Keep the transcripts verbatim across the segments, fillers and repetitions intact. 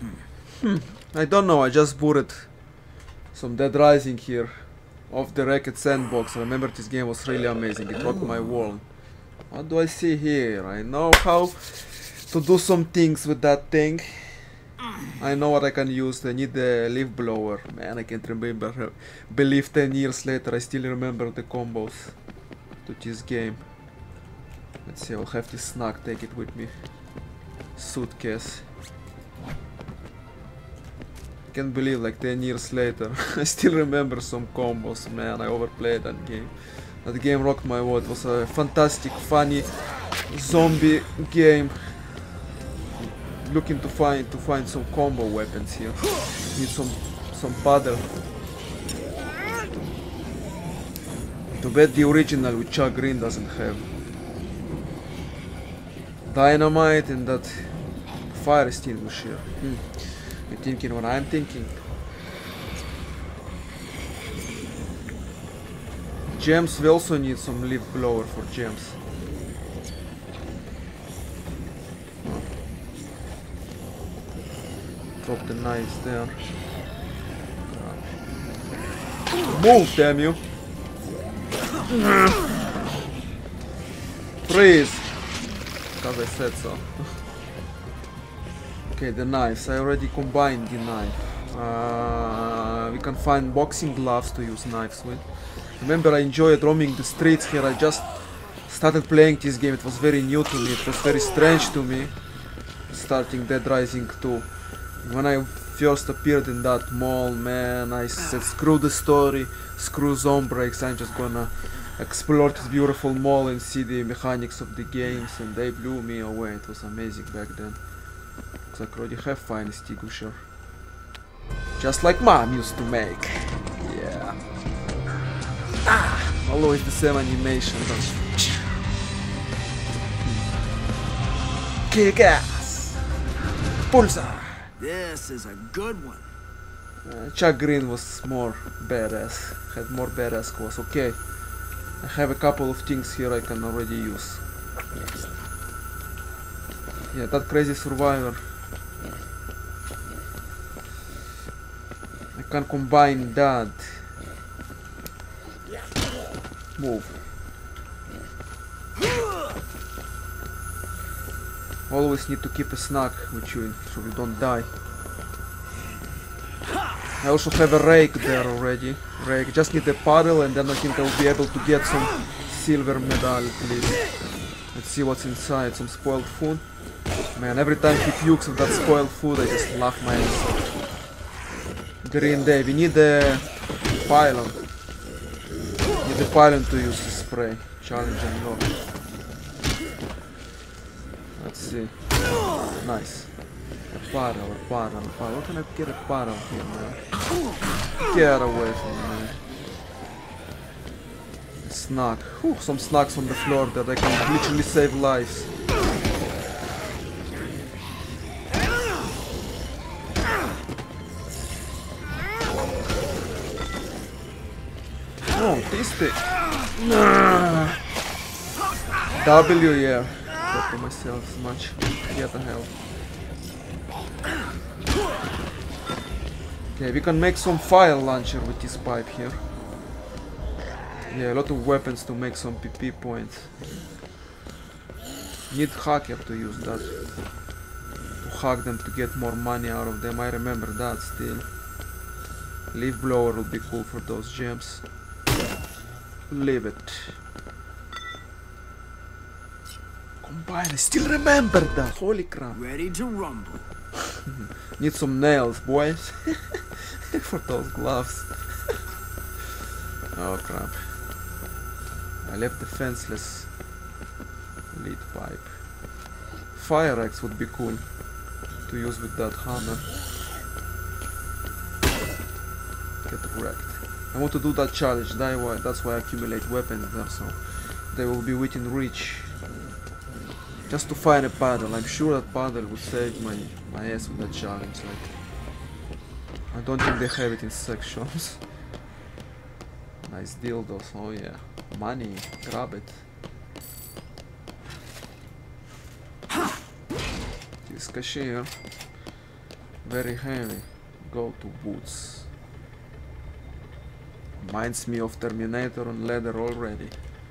Hmm. I don't know, I just booted some Dead Rising here off the Wrecked Sandbox. I remember this game was really amazing, it rocked my world. What do I see here? I know how to do some things with that thing. I know what I can use. I need the leaf blower. Man, I can't remember. Believe ten years later I still remember the combos to this game. Let's see, I'll have this snack, take it with me. Suitcase. Can't believe like ten years later I still remember some combos. Man, I overplayed that game. That game rocked my world. It was a fantastic, funny zombie game. Looking to find to find some combo weapons here. Need some some paddle. Too bad the original with Chuck Green doesn't have dynamite and that fire extinguisher. Hmm. You're thinking what I'm thinking. Gems, we also need some leaf blower for gems. Oh. Drop the knives there. Move, damn you! Freeze! Because I said so. Okay, the knives. I already combined the knife. Uh, we can find boxing gloves to use knives with. Remember, I enjoyed roaming the streets here. I just started playing this game. It was very new to me. It was very strange to me. Starting Dead Rising two. When I first appeared in that mall, man, I said screw the story, screw zone breaks. I'm just gonna explore this beautiful mall and see the mechanics of the games, and they blew me away. It was amazing back then. Looks like I already have fire extinguisher. Just like mom used to make. Yeah. Ah, always the same animation. Kick ass! Pulsar! This is a good one. Uh, Chuck Green was more badass. Had more badass claws. Okay. I have a couple of things here I can already use. Yeah, that crazy survivor. I can combine that. Move. Always need to keep a snack with you so you don't die. I also have a rake there already. Rake. Just need a paddle and then I think I'll be able to get some silver medal, please. Let's see what's inside. Some spoiled food. Man, every time he pukes with that spoiled food, I just laugh my ass off. Green Day. We need a pylon. Need a pylon to use the spray. Challenge unlocked. Let's see. Nice. A paddle, a paddle, a paddle. How can I get a paddle here, man? Get away from me. A snack. Whew, some snacks on the floor that I can literally save lives. Oh, tasty. Nah. W, yeah. Got to myself as much. Get the hell. Okay, we can make some fire launcher with this pipe here. Yeah, a lot of weapons to make some P P points. Need hacker to use that. To hack them to get more money out of them. I remember that still. Leaf blower will be cool for those gems. Leave it. Combine, I still remember that. Holy crap. Ready to rumble. Need some nails, boys. For those gloves. Oh crap. I left the fenceless lead pipe. Fire axe would be cool to use with that hammer. Get wrecked. I want to do that challenge, that's why I accumulate weapons there, so they will be within reach. Just to find a paddle. I'm sure that paddle would save my, my ass with that challenge. Like, I don't think they have it in sections. Nice dildos, oh yeah. Money, grab it. This cashier. Very heavy. Go to boots. Reminds me of Terminator on leather already.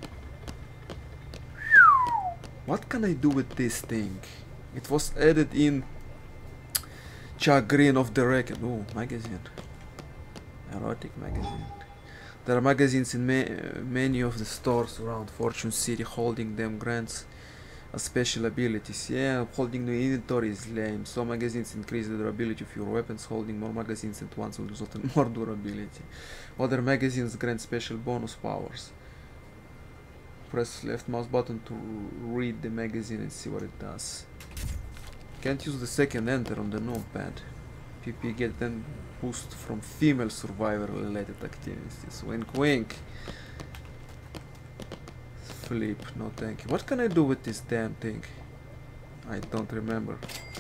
What can I do with this thing? It was added in Chuck Green of the Record. Oh, magazine. Erotic magazine. There are magazines in ma many of the stores around Fortune City. Holding them grants a special abilities. Yeah, holding the inventory is lame. Some magazines increase the durability of your weapons. Holding more magazines at once will result in more durability. Other magazines grant special bonus powers. Press left mouse button to read the magazine and see what it does. Can't use the second enter on the notepad. P P get then boost from female survivor related activities. Wink wink. Flip, no thank you. What can I do with this damn thing? I don't remember.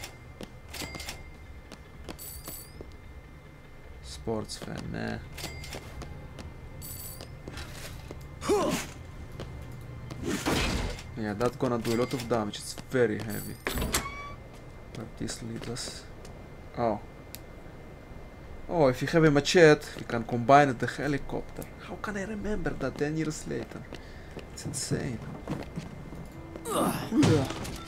Sports fan, nah. Yeah, that's gonna do a lot of damage. It's very heavy. Where this leads us? Oh. Oh, if you have a machete, you can combine it with the helicopter. How can I remember that ten years later? It's insane. Ugh.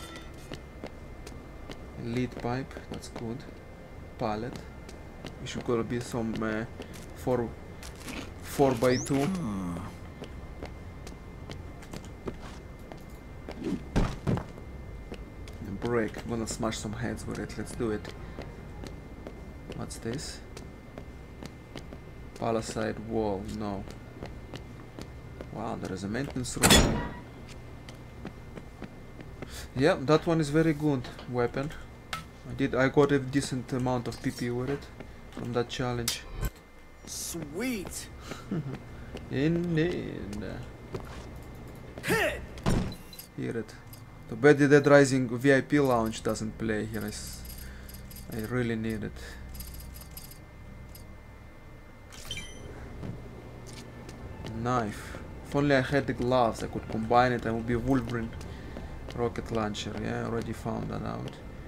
Lead pipe, that's good. Pallet. We should go be some uh, four four by two. Break. I'm gonna smash some heads with it. Let's do it. What's this? Palisade wall. No. Wow, there is a maintenance room. Yeah, that one is very good weapon. I did. I got a decent amount of P P with it from that challenge. Sweet. Indeed. Hit. Hear it. Too bad the Dead Rising V I P lounge doesn't play here. I, s I really need it. Knife. If only I had the gloves, I could combine it. I would be Wolverine rocket launcher. Yeah, I already found that out.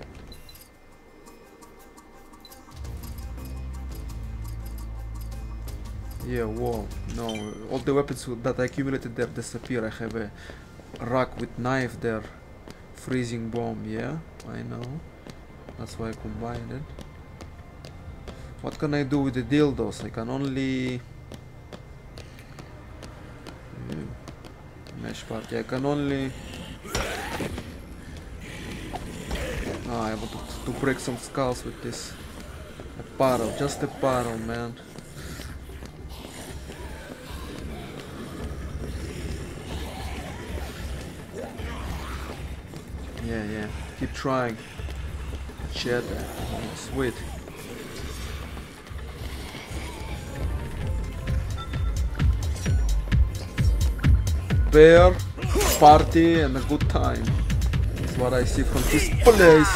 Yeah, whoa. No, all the weapons that I accumulated there disappear. I have a rack with knife there. Freezing bomb, yeah, I know. That's why I combined it. What can I do with the dildos? I can only... Yeah. Mesh party. I can only... Ah, I want to, to break some skulls with this. A barrel, just a barrel, man. Yeah, yeah. Keep trying. Shit. Sweet. Bear, party, and a good time. That's what I see from this place.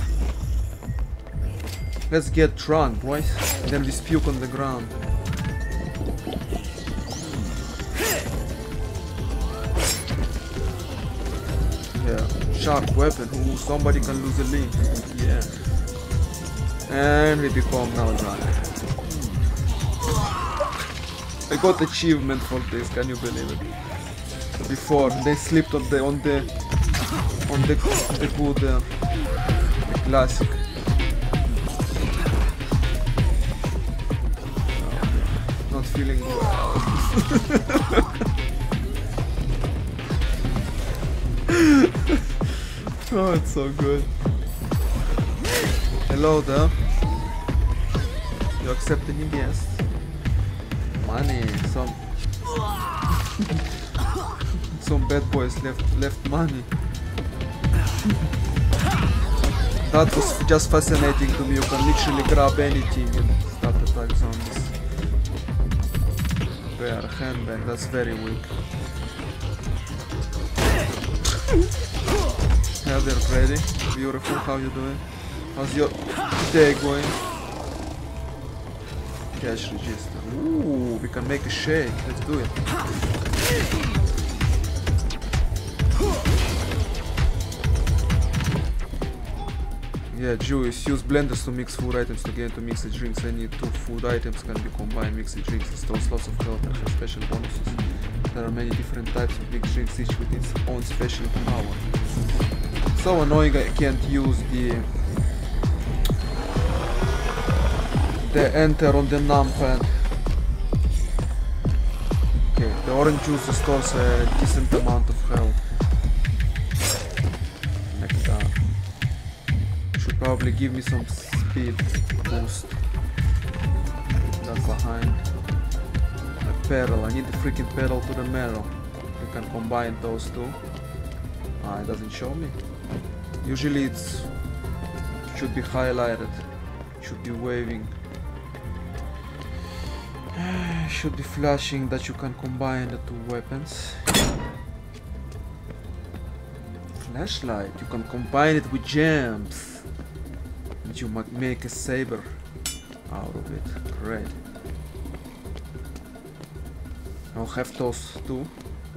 Let's get drunk, boys. And then we puke on the ground. Yeah. Sharp weapon. Ooh, somebody can lose a limb. Yeah. And we become now drunk. I got achievement for this. Can you believe it? Before they slipped on the on the on the on the good uh, the classic. Not feeling well. Oh, it's so good. Hello there. You accept any guests? Money, some some bad boys left left money. That was just fascinating to me. You can literally grab anything and start attack zombies. Bear handbag, that's very weak. Yeah, they're ready. Beautiful, how you doing? How's your day going? Cash register. Ooh, we can make a shake. Let's do it. Yeah, Jewish. Use blenders to mix food items together to mix the drinks. Any two food items can be combined. Mix the drinks. It stores lots of health and has special bonuses. There are many different types of mixed drinks, each with its own special power. So annoying I can't use the the enter on the numpad. Okay, the orange juice stores a decent amount of health. Nectar. Should probably give me some speed boost. That's behind. A pedal. I need the freaking pedal to the metal. You can combine those two. Ah, it doesn't show me. Usually it's should be highlighted. Should be waving. Should be flashing that you can combine the two weapons. Flashlight. You can combine it with gems. And you might make a saber out of it. Great. I'll have those two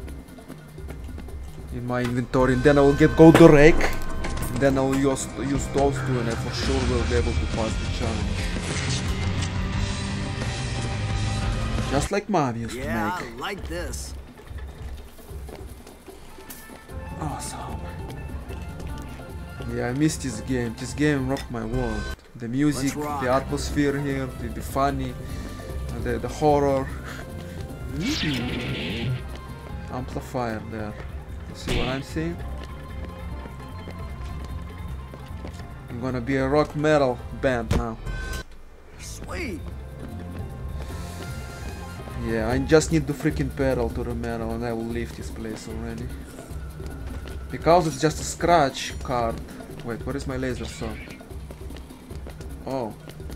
in my inventory, and then I will get gold rake, and then I will use, use those two, and I for sure will be able to pass the challenge. Just like Mom used yeah, to make. I like this. Awesome. Yeah, I missed this game. This game rocked my world. The music, the atmosphere here, the, the funny, the, the horror. Mm. Amplifier there. See what I'm seeing? I'm gonna be a rock metal band now. Sweet. Yeah, I just need the freaking pedal to the metal and I will leave this place already. Because it's just a scratch card. Wait, where is my laser saw? Oh.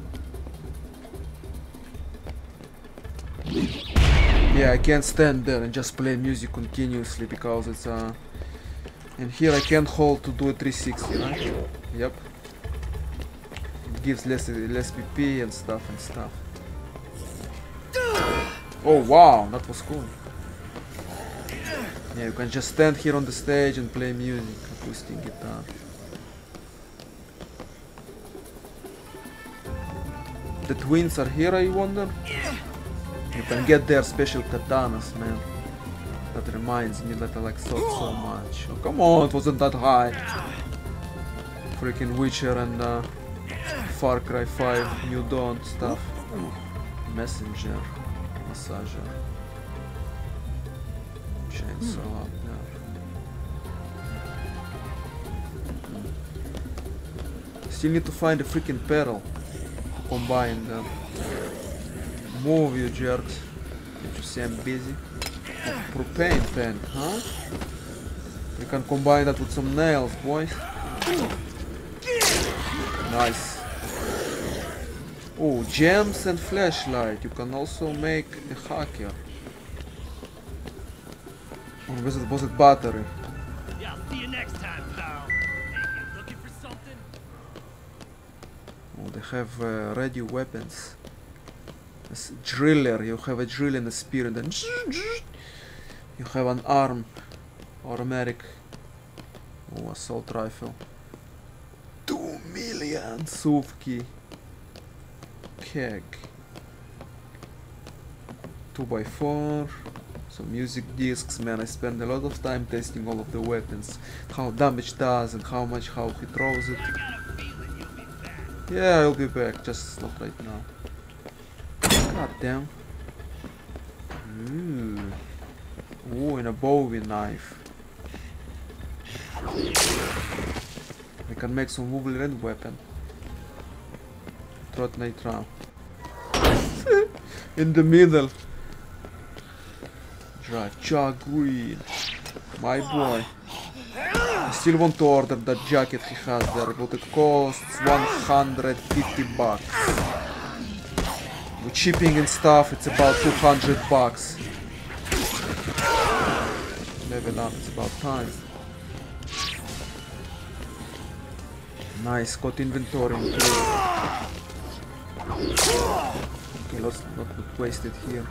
Yeah, I can't stand there and just play music continuously because it's uh and here I can't hold to do a three sixty, right? Yep. It gives less less P P and stuff and stuff. Oh wow, that was cool. Yeah, you can just stand here on the stage and play music, acoustic guitar. The twins are here, I wonder? You can get their special katanas, man. That reminds me that I like so so much. Oh, come on, it wasn't that high. Freaking Witcher and uh, Far Cry five New Dawn stuff. Messenger, massager, chainsaw up there. Still need to find a freaking pedal. Combine them. Move, you jerks. Did you see I'm busy? A propane tank, huh? We can combine that with some nails, boys. Nice. Oh, gems and flashlight. You can also make a hacker. Or was it, was it battery? Yeah, I'll see you next time, pal. Hey, you looking for something? Oh, they have uh, ready weapons. Driller, you have a drill and a spear, and then you have an arm, automatic. Oh, assault rifle. Two million suvki. Keg. Two by four. Some music discs. Man, I spend a lot of time testing all of the weapons, how damage does and how much how he throws it. Yeah, I'll be back. Just not right now. God damn. Ooh. Ooh, and a Bowie knife. We can make some Wolverine weapon. Trot nitro. In the middle. Drive Chuck Green. My boy. I still want to order that jacket he has there, but it costs one hundred fifty bucks. With shipping and stuff, it's about two hundred bucks. Level up, it's about time. Nice, got inventory. Okay, let's not waste it here.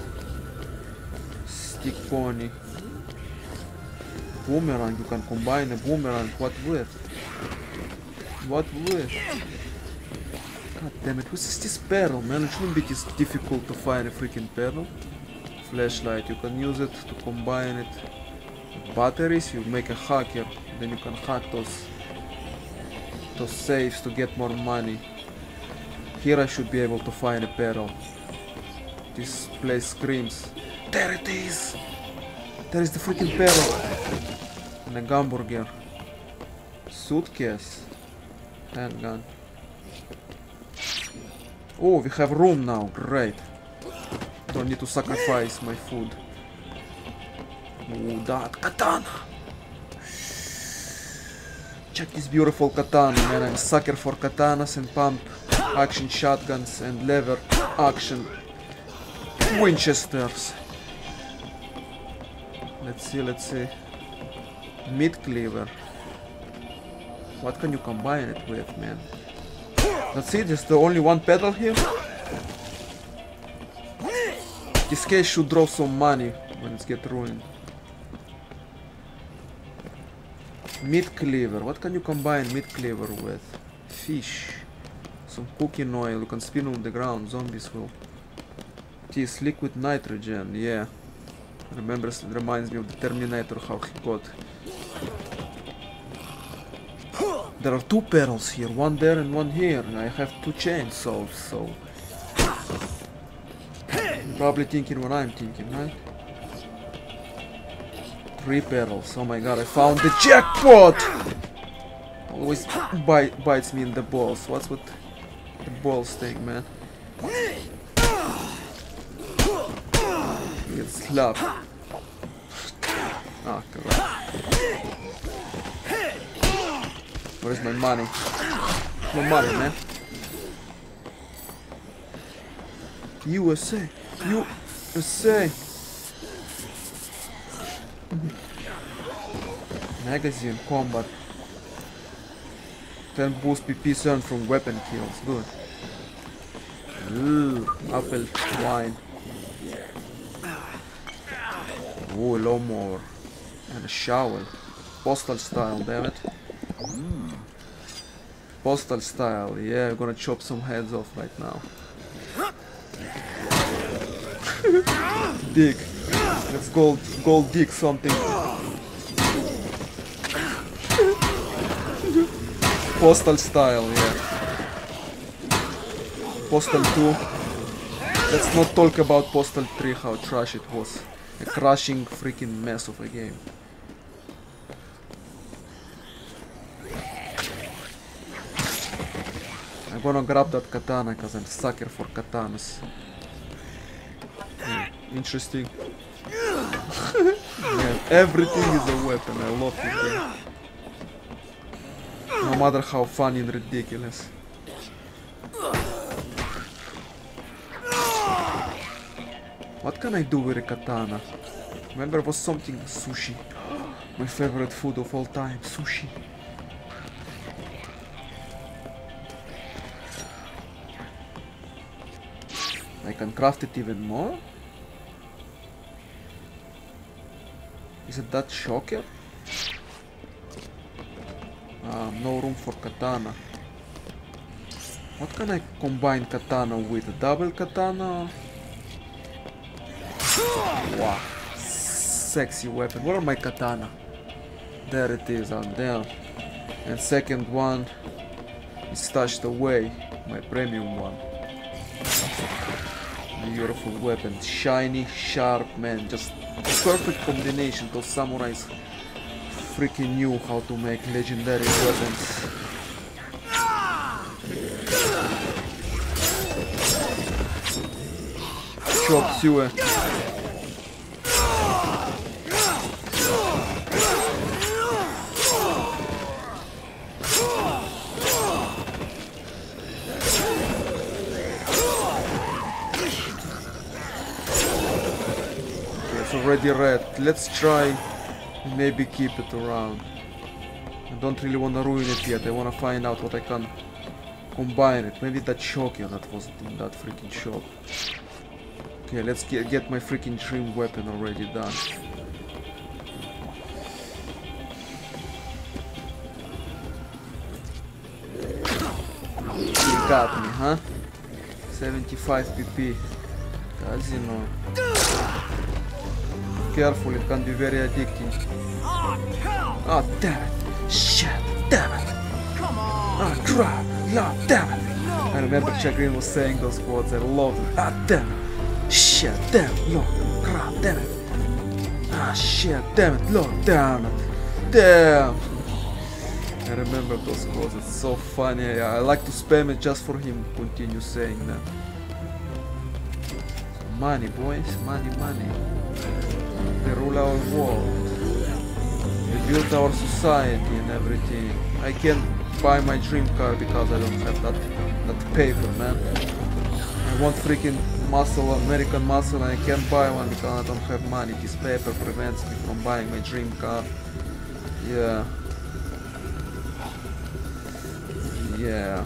Stick pony. Boomerang, you can combine a boomerang, what with? What with? God damn it, what is this barrel, man? It shouldn't be this difficult to find a freaking barrel. Flashlight, you can use it to combine it with batteries. You make a hacker, then you can hack those those safes to get more money. Here I should be able to find a barrel. This place screams. There it is! There is the freaking barrel! And a hamburger. Suitcase. Handgun. Oh, we have room now. Great. Don't need to sacrifice my food. Oh, that katana! Check this beautiful katana, man. I'm a sucker for katanas and pump action shotguns and lever action Winchesters. Let's see, let's see. Meat cleaver. What can you combine it with, man? That's it, there's the only one pedal here. This case should draw some money when it's get ruined. Meat cleaver. What can you combine meat cleaver with? Fish. Some cooking oil. You can spin on the ground. Zombies will. This liquid nitrogen. Yeah. Remembers, it reminds me of the Terminator, how he got. There are two barrels here. One there and one here. And I have two chainsaws, so... You're probably thinking what I'm thinking, right? Three barrels. Oh my god, I found the jackpot! Always bite, bites me in the balls. What's with the balls thing, man? Get slapped. Ah, correct. Where's my money? My money, man. U S A. U S A. Magazine combat. ten boost P P earned from weapon kills. Good. Ooh, apple wine. Ooh, a lawnmower. And a shovel. Postal style, damn it. Postal style, yeah, I'm gonna chop some heads off right now. Dig. Let's go, go dig something. Postal style, yeah. Postal two. Let's not talk about Postal three, how trash it was. A crushing freaking mess of a game. I'm gonna grab that katana because I'm a sucker for katanas. Yeah, interesting. Man, everything is a weapon. I love this game. No matter how funny and ridiculous. What can I do with a katana? Remember, it was something sushi. My favorite food of all time, sushi. I can craft it even more? Is it that shocker? Ah, no room for katana. What can I combine katana with? A double katana? Wow. Sexy weapon. Where are my katana? There it is, I'm there. And second one is stashed away. My premium one. Beautiful weapon. Shiny, sharp, man. Just perfect combination. Those samurais freaking knew how to make legendary weapons. Chop suey. It's already red. Let's try maybe keep it around. I don't really want to ruin it yet. I want to find out what I can combine it. Maybe that shock, yeah, that wasn't in that freaking shop. Okay, let's get, get my freaking dream weapon already done. got me, huh? seventy-five P P. Casino. Careful, it can be very addicting. Oh, damn it. Shit, damn it. Ah, crap. Yeah, damn it. I remember Chagrin was saying those quotes. I love them. Ah, damn it. Shit, damn it. Yo, crap, damn it. Ah, shit, damn it. Lord, damn it. Damn. I remember those quotes. It's so funny. I, I like to spam it just for him. Continue saying that. So money, boys. Money, money. They rule our world. They build our society and everything. I can't buy my dream car because I don't have that that paper, man. I want freaking muscle, American muscle, and I can't buy one because I don't have money. This paper prevents me from buying my dream car. Yeah. Yeah.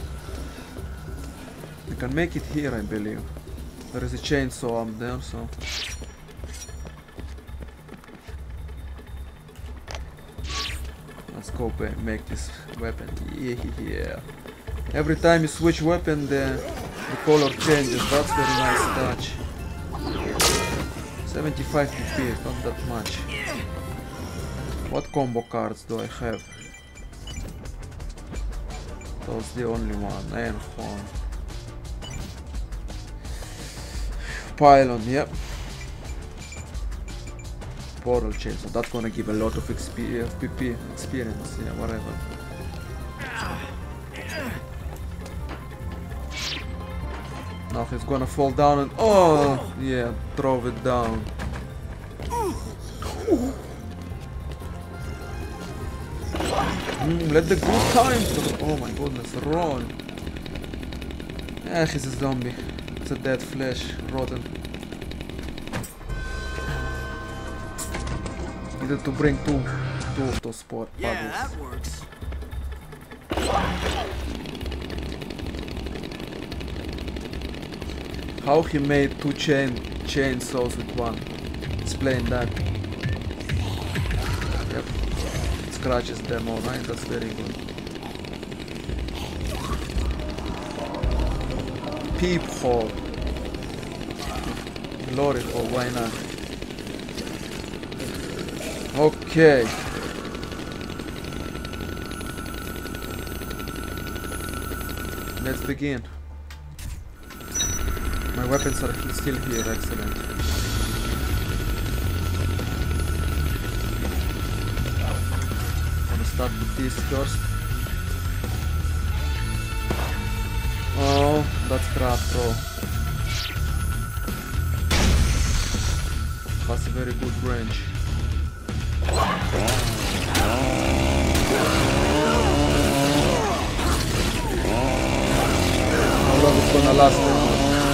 I can make it here, I believe. There is a chainsaw up there, so. Let's go make this weapon. Yeah. Every time you switch weapon, the, the color changes. That's very nice touch. seventy-five P P, not that much. What combo cards do I have? That's the only one. And phone. Pylon, yep. Portal chain, so that's gonna give a lot of experience, P P experience, yeah, whatever. Now he's gonna fall down and oh yeah, throw it down. Mm, let the good times. Oh my goodness, run. Yeah, he's a zombie. It's a dead flesh, rotten. Needed to bring two, two of those spot puzzles. Yeah, that works. How he made two chain chainsaws with one? Explain that. Yep. Scratches them all, right? That's very good. Peephole. Glory hole, why not? Okay. Let's begin. My weapons are still here, excellent. Gonna start with this first. Oh, that's crap, bro. Has a very good range. How long it's gonna last anymore?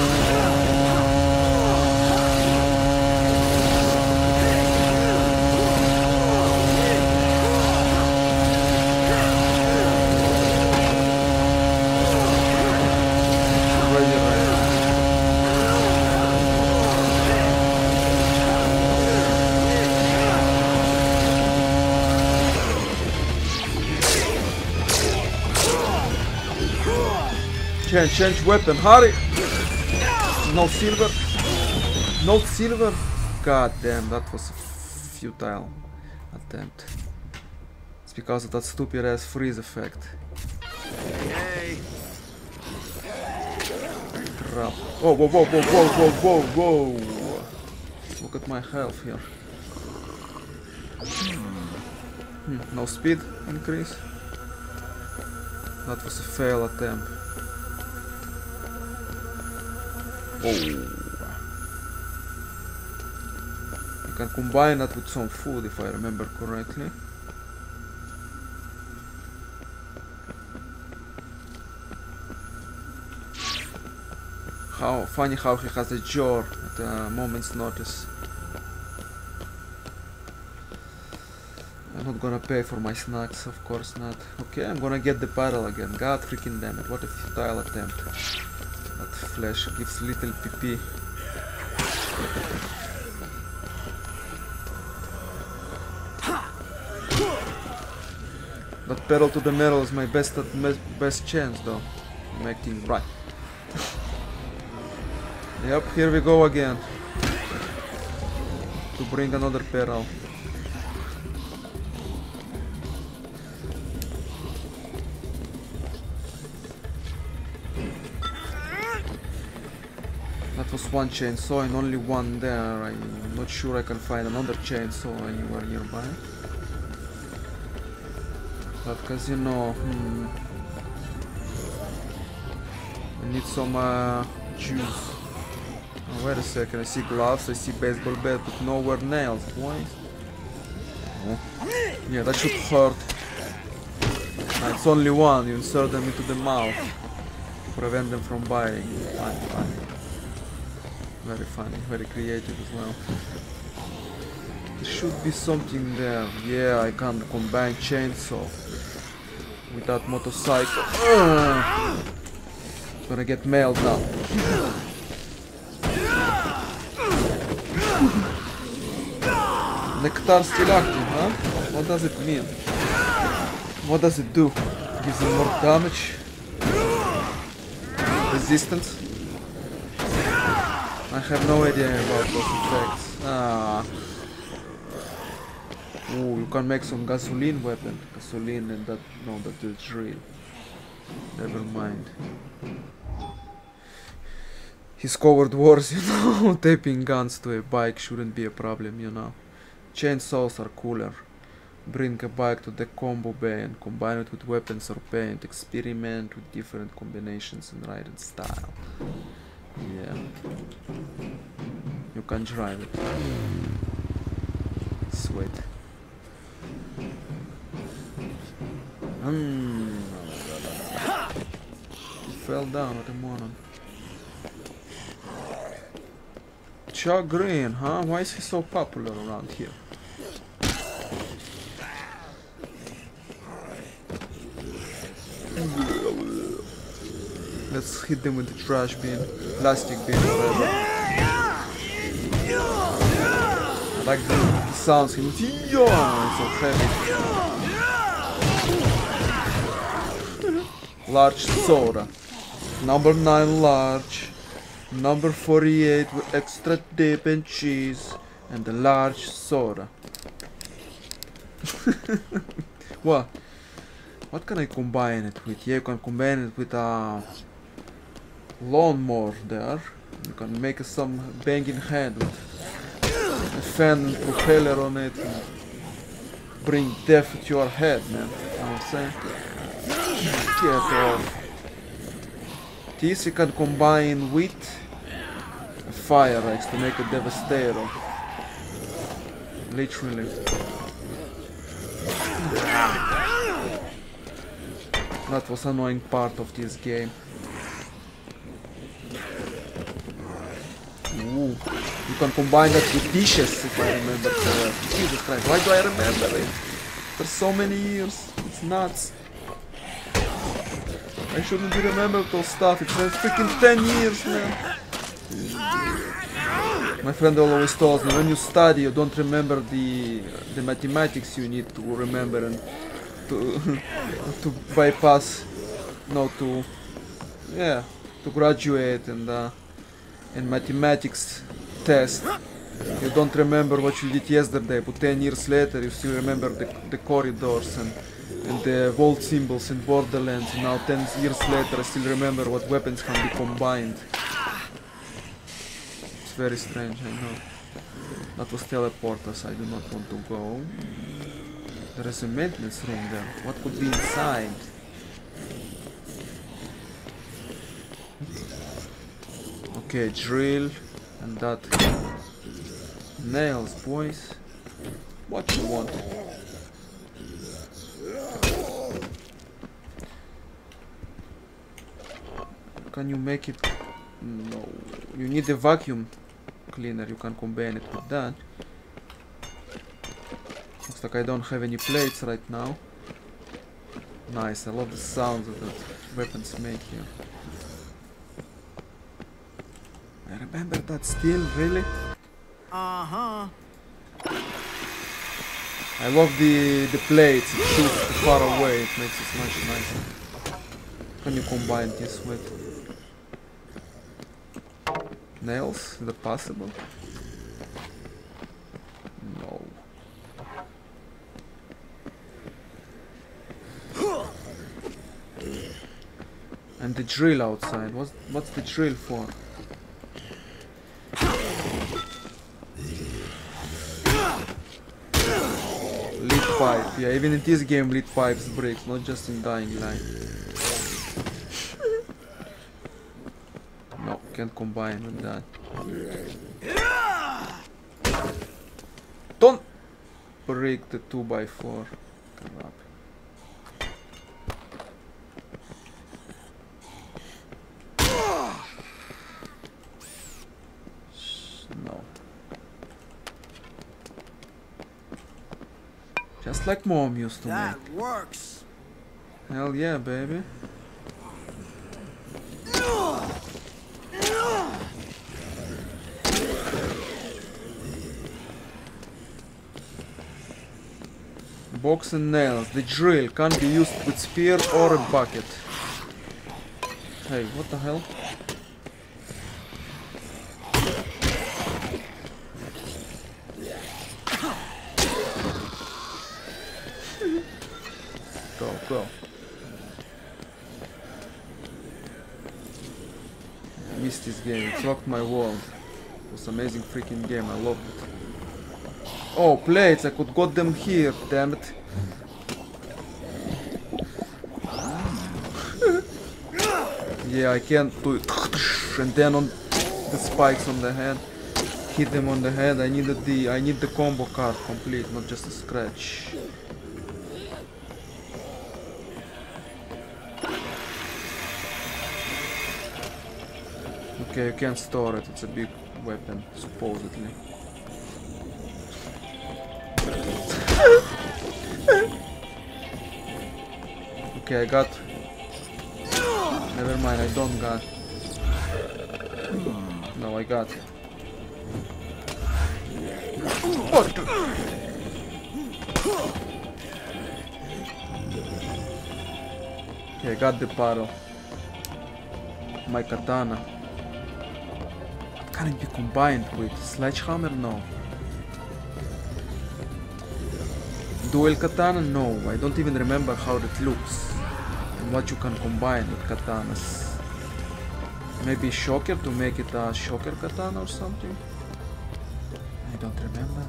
Change, change weapon, hurry! No silver. No silver. God damn, that was a futile attempt. It's because of that stupid ass freeze effect. Hey. Crap. Whoa, whoa, whoa, whoa, whoa, whoa, whoa, whoa. Look at my health here. Hmm, no speed increase. That was a fail attempt. Oh. You can combine that with some food if I remember correctly. How funny how he has a jar at a moment's notice. I'm not gonna pay for my snacks, of course not. Okay, I'm gonna get the barrel again. God freaking damn it, what a futile attempt. That flesh gives little P P. That pedal to the metal is my best me best chance though. make things right. Yep, here we go again. To bring another barrel. That was one chainsaw and only one there. I'm not sure I can find another chainsaw anywhere nearby. But cause you know, hmm, I need some uh, juice. Oh, wait a second, I see gloves, I see baseball bat, but nowhere nails. Why? Oh. Yeah, that should hurt. Ah, it's only one, you insert them into the mouth to prevent them from biting. Fine, fine. Very funny, very creative as well. There should be something there. Yeah, I can combine chainsaw with that motorcycle. Uh, gonna get mailed now. Nectar still active, huh? What does it mean? What does it do? Gives them more damage? Resistance? I have no idea about those effects. Ah. Ooh, you can make some gasoline weapon. Gasoline and that, no, that is real. Never mind. His covered wars, you know, taping guns to a bike shouldn't be a problem, you know. Chainsaws are cooler. Bring a bike to the combo bay and combine it with weapons or paint. Experiment with different combinations and ride in style. Yeah. You can drive it. Sweet. Mm. He fell down at a morning. Chuck Green, huh? Why is he so popular around here? Let's hit them with the trash bin, plastic bin, whatever. I like the sounds. He was so heavy. Large soda, number nine large, number forty-eight with extra dip and cheese, and the large soda. What? What can I combine it with? Yeah, you can combine it with a lawnmower there. You can make some banging head with a fan and propeller on it and bring death to your head, man. You know what I'm saying? Get off. This you can combine with a fire axe to make a devastator. Literally. That was an annoying part of this game. Ooh. You can combine that with dishes if I remember correctly. Jesus Christ, why do I remember it? For so many years. It's nuts. I shouldn't be remembered those stuff. It's been freaking ten years, man. My friend always tells me when you study you don't remember the the mathematics you need to remember and to to bypass, no, to yeah, to graduate and uh, and mathematics test. You don't remember what you did yesterday, but ten years later you still remember the the corridors and and the vault symbols in Borderlands. And now ten years later I still remember what weapons can be combined. It's very strange, I know. That was teleporters. I do not want to go. There is a maintenance room there. What could be inside? Okay, drill and that. Nails, boys. What you want? Can you make it? No. You need a vacuum cleaner. You can combine it with that. Looks like I don't have any plates right now. Nice. I love the sounds that weapons make here. I remember that still, really? Uh-huh. I love the the plates. It shoots far away. It makes it much nicer. can you combine this with? Nails? Is that possible? No. And the drill outside. What's what's the drill for? Lead pipe. Yeah, even in this game lead pipes break, not just in Dying Light. No, can't combine with that. Don't break the two by four. Crap. No. Just like mom used to That make. works. Hell yeah, baby. Box and nails. The drill can be used with spear or a bucket. Hey, what the hell? Go, go. I missed this game. It rocked my world. It was an amazing freaking game. I loved it. Oh, plates! I could got them here, damn it. Yeah, I can't do it. And then on the spikes on the head. Hit them on the head. I needed the I need the combo card complete, not just a scratch. Okay, you can't store it. It's a big weapon, supposedly. Okay, I got. Never mind, I don't got. No, I got. What the? Okay, I got the paddle. My katana. Can it be combined with sledgehammer? No. Dual katana? No. I don't even remember how it looks and what you can combine with katanas. Maybe shocker to make it a shocker katana or something? I don't remember.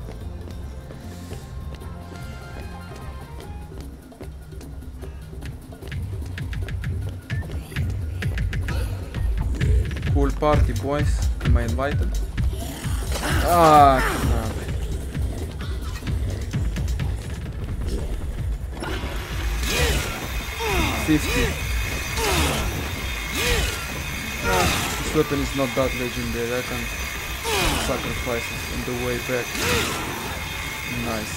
Cool party, boys. Am I invited? Ah, crap. fifty. Ah, this weapon is not that legendary. I can sacrifice it on the way back. Nice.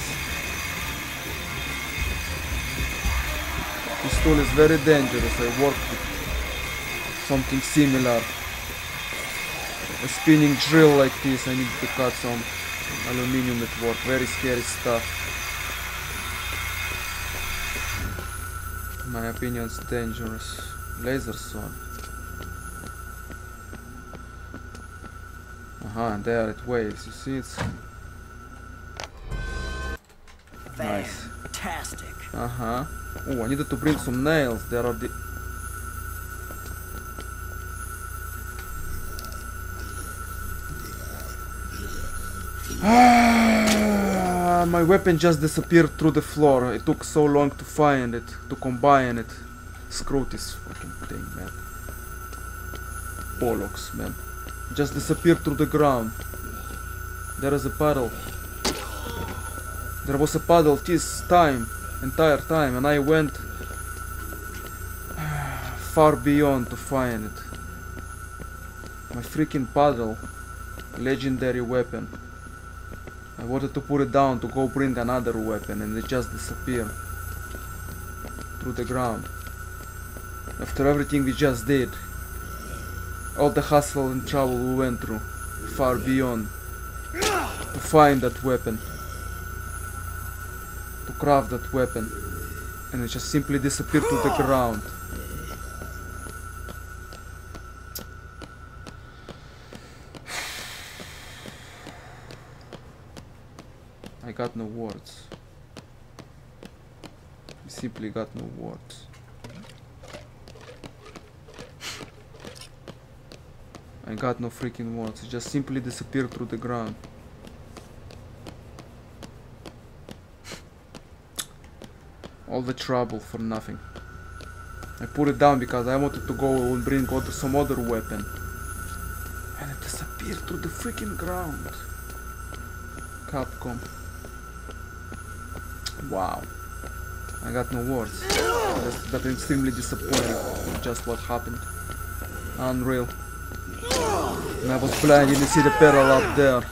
This tool is very dangerous. I worked with something similar. A spinning drill like this. I need to cut some aluminium at work. Very scary stuff. In my opinion, it's dangerous. Laser sword. Aha, and there it waves. You see, it's nice. Fantastic. Uh huh. Oh, I needed to bring some nails. There are the. Ah, my weapon just disappeared through the floor. It took so long to find it, to combine it. Screw this fucking thing, man. Bollocks, man. Just disappeared through the ground. There is a paddle. There was a paddle this time, entire time, and I went far beyond to find it. My freaking paddle. Legendary weapon. I wanted to put it down to go bring another weapon and it just disappeared through the ground. After everything we just did, all the hustle and trouble we went through, far beyond, to find that weapon, to craft that weapon, and it just simply disappeared to the ground. I got no words. I simply got no words. I got no freaking words. It just simply disappeared through the ground. All the trouble for nothing. I put it down because I wanted to go and bring other, some other weapon. And it disappeared through the freaking ground. Capcom. Wow. I got no words. That's, that's extremely disappointing. Just what happened. Unreal. And I was blind, didn't see the peril up there.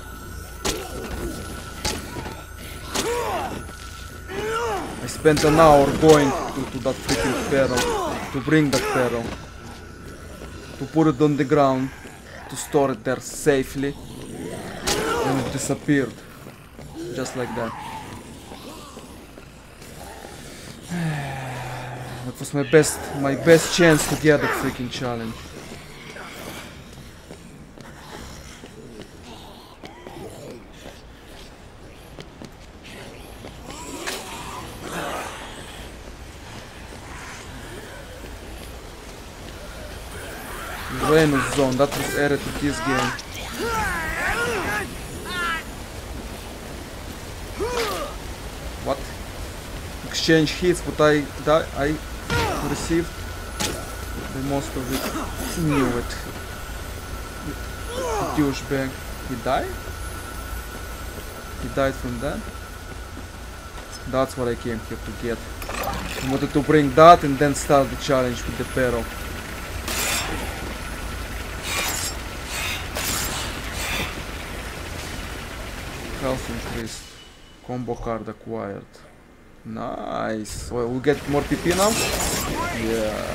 I spent an hour going to, to that freaking peril. To bring that peril. To put it on the ground. To store it there safely. And it disappeared. Just like that. That was my best, my best chance to get that freaking challenge. Venus zone, that was added to this game. What? Exchange hits, but I I received the most of it. Knew it. Douchebag. He died? He died from that? That's what I came here to get. I wanted to bring that and then start the challenge with the peril. Health increased. Combo card acquired. Nice. So we get more P P now? Yeah.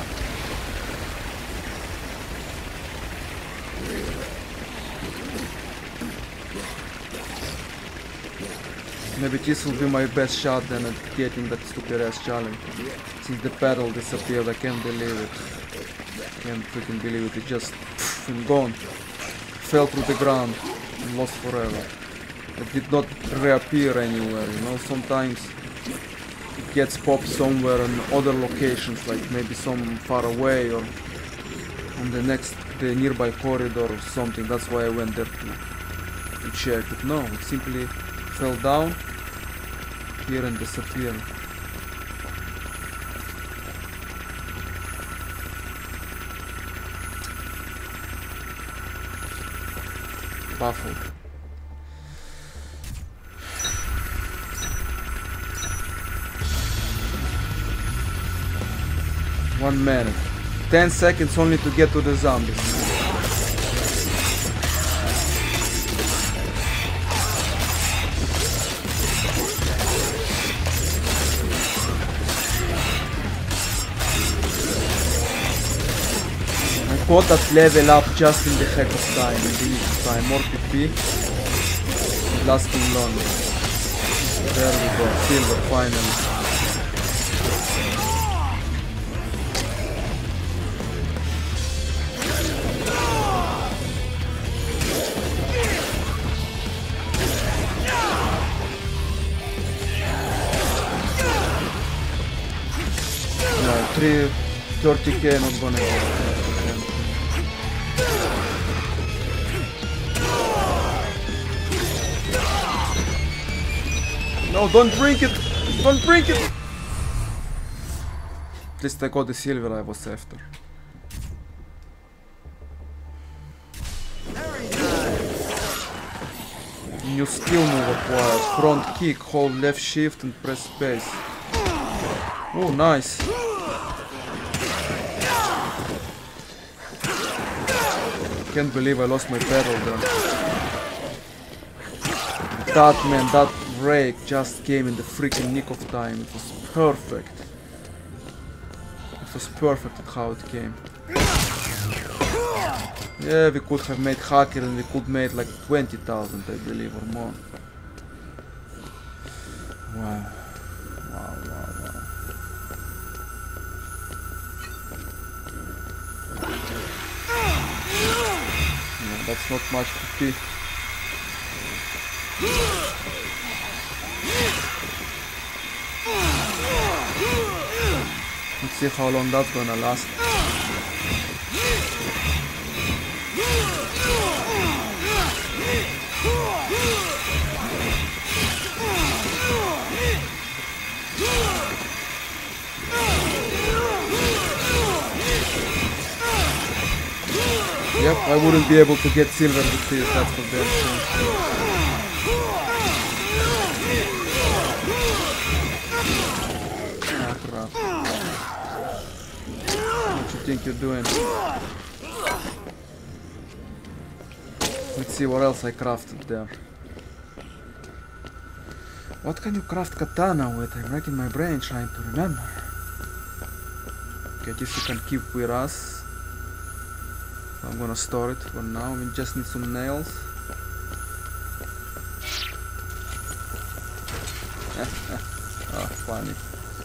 Maybe this will be my best shot then at getting that stupid ass challenge. Since the pedal disappeared, I can't believe it. Can't freaking believe it. It just pff, and gone. Fell through the ground and lost forever. It did not reappear anywhere, you know. Sometimes it gets popped somewhere in other locations, like maybe some far away or on the next, the nearby corridor or something. That's why I went there to, to check. But no, it simply fell down here and disappeared. Baffled. One minute. Ten seconds only to get to the zombies. I got that level up just in the heck of time, in the nick of time. More P P. It lasting longer. There we go. Silver finally. thirty K not gonna get. No, don't drink it! Don't drink it! At least I got the silver I was after. New skill move acquired. Front kick, hold left shift and press space. Oh, nice. Can't believe I lost my pedal there. That man, that break just came in the freaking nick of time. It was perfect. It was perfect at how it came. Yeah, we could have made hacker and we could made like twenty thousand, I believe, or more. Wow. Wow, wow, wow. No, that's not much to see. Let's see how long that's gonna last. Yep, I wouldn't be able to get silver with this, that's for damn sure. Ah, crap. What you think you're doing? Let's see what else I crafted there. What can you craft katana with? I'm racking my brain trying to remember. Okay, this you can keep with us. I'm gonna store it for now. We just need some nails. Oh, funny.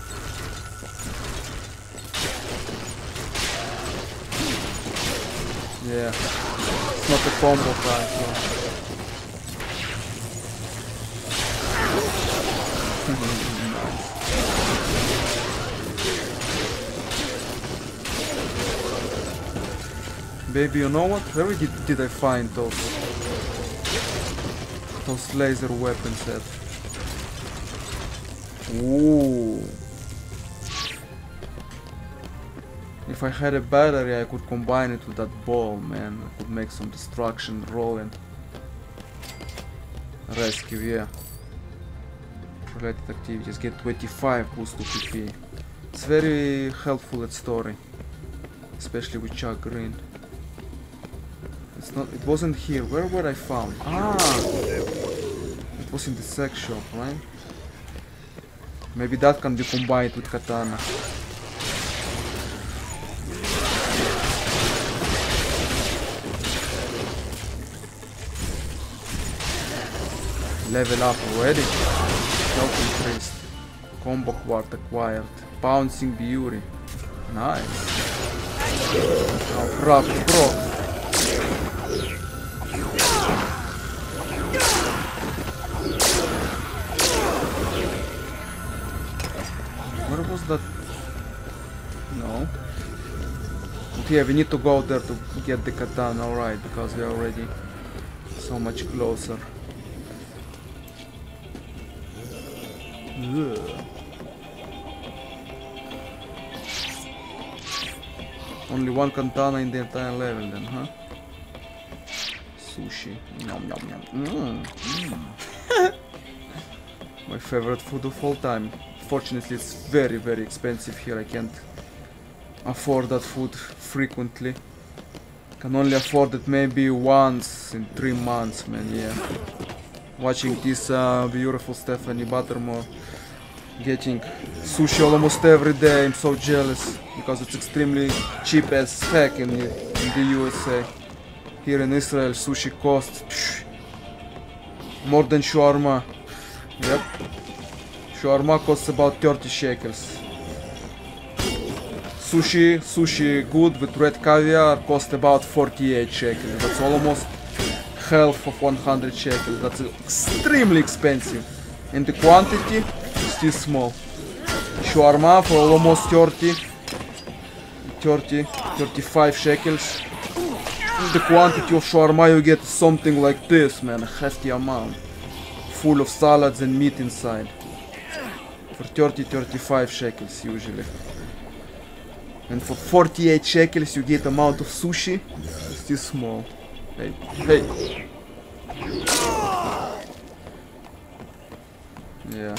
Yeah, it's not a combo fight. No. Baby, you know what? Where did, did I find those those laser weapons at? Ooh. If I had a battery, I could combine it with that ball, man. I could make some destruction, rolling. Rescue, yeah. Related activities, get twenty-five boost to P P. It's very helpful at story. Especially with Chuck Green. It's not, it wasn't here. Where were I found? Ah! It was in the sex shop, right? Maybe that can be combined with katana. Level up already. Health increased. Combo quart acquired. Bouncing beauty. Nice. Oh crap, bro. Where was that? No. But yeah, we need to go there to get the katana, alright, because we're already so much closer. Ugh. Only one katana in the entire level then, huh? Sushi. Nom nom nom. Mm. Mm. My favorite food of all time. Fortunately, it's very, very expensive here. I can't afford that food frequently. Can only afford it maybe once in three months, man. Yeah. Watching this uh, beautiful Stephanie Buttermore getting sushi almost every day. I'm so jealous because it's extremely cheap as heck in, in the U S A. Here in Israel, sushi costs psh, more than shawarma. Yep. Shawarma costs about thirty shekels. Sushi, sushi good with red caviar costs about forty-eight shekels. That's almost half of one hundred shekels. That's extremely expensive. And the quantity is still small. Shawarma for almost thirty, thirty, thirty-five shekels. And the quantity of shawarma you get something like this, man, a hefty amount. Full of salads and meat inside. For thirty, thirty-five shekels usually. And for forty-eight shekels you get amount of sushi. It's still small. Hey, hey. Yeah.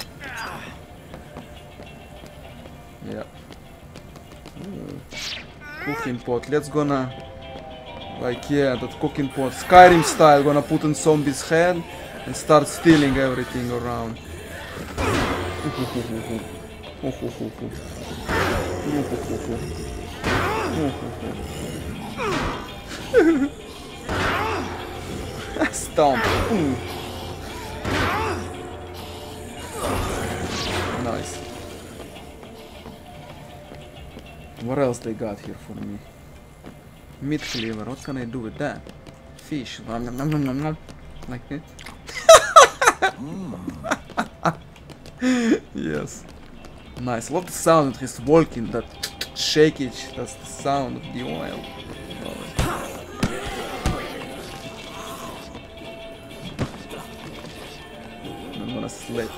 Yeah. Ooh. Cooking pot. Let's gonna, like, yeah, that cooking pot, Skyrim style, gonna put in zombie's head and start stealing everything around. Stomp. Nice. What else they got here for me? Meat cleaver. What can I do with that? Fish. Nom, nom, nom, nom, nom. Like that. Yes. Nice. Love the sound of his walking. That shakage. That's the sound of the oil. Love it. I'm gonna sleep.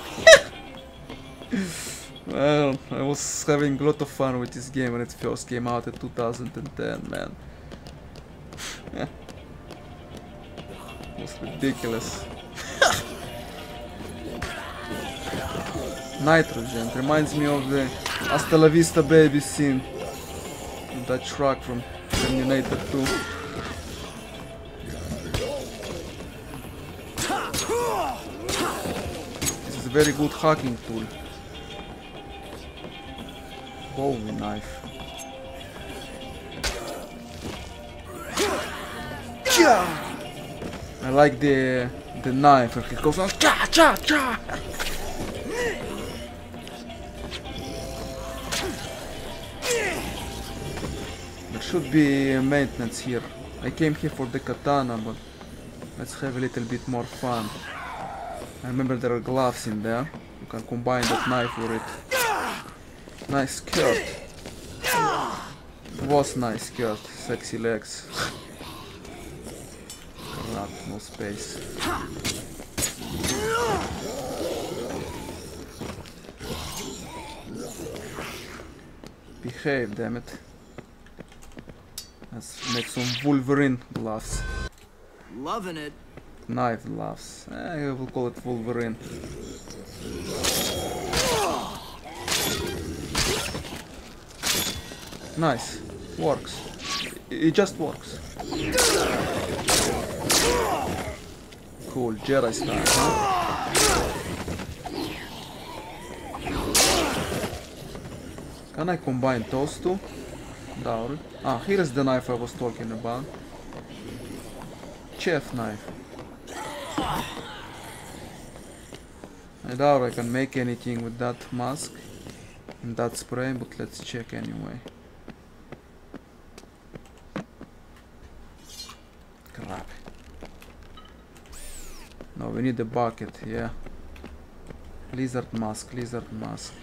Well, I was having a lot of fun with this game when it first came out in two thousand ten, man. It was ridiculous. Nitrogen reminds me of the Hasta la Vista Baby scene. That truck from Terminator two. This is a very good hacking tool. Bowie knife. I like the the knife. It goes on. Cha cha cha. There should be maintenance here. I came here for the katana, but let's have a little bit more fun. I remember there are gloves in there. You can combine that knife with it. Nice skirt. Was nice skirt. Sexy legs. Crap, no space. Behave, damn it. Let's make some Wolverine gloves. Loving it. Knife gloves. Eh, I will call it Wolverine. Nice. Works. It just works. Cool. Jedi style, huh? Can I combine those two? Down. Ah, here's the knife I was talking about. Chef knife. I doubt I can make anything with that mask and that spray, but let's check anyway. Crap. No, we need a bucket, yeah. Lizard mask, lizard mask.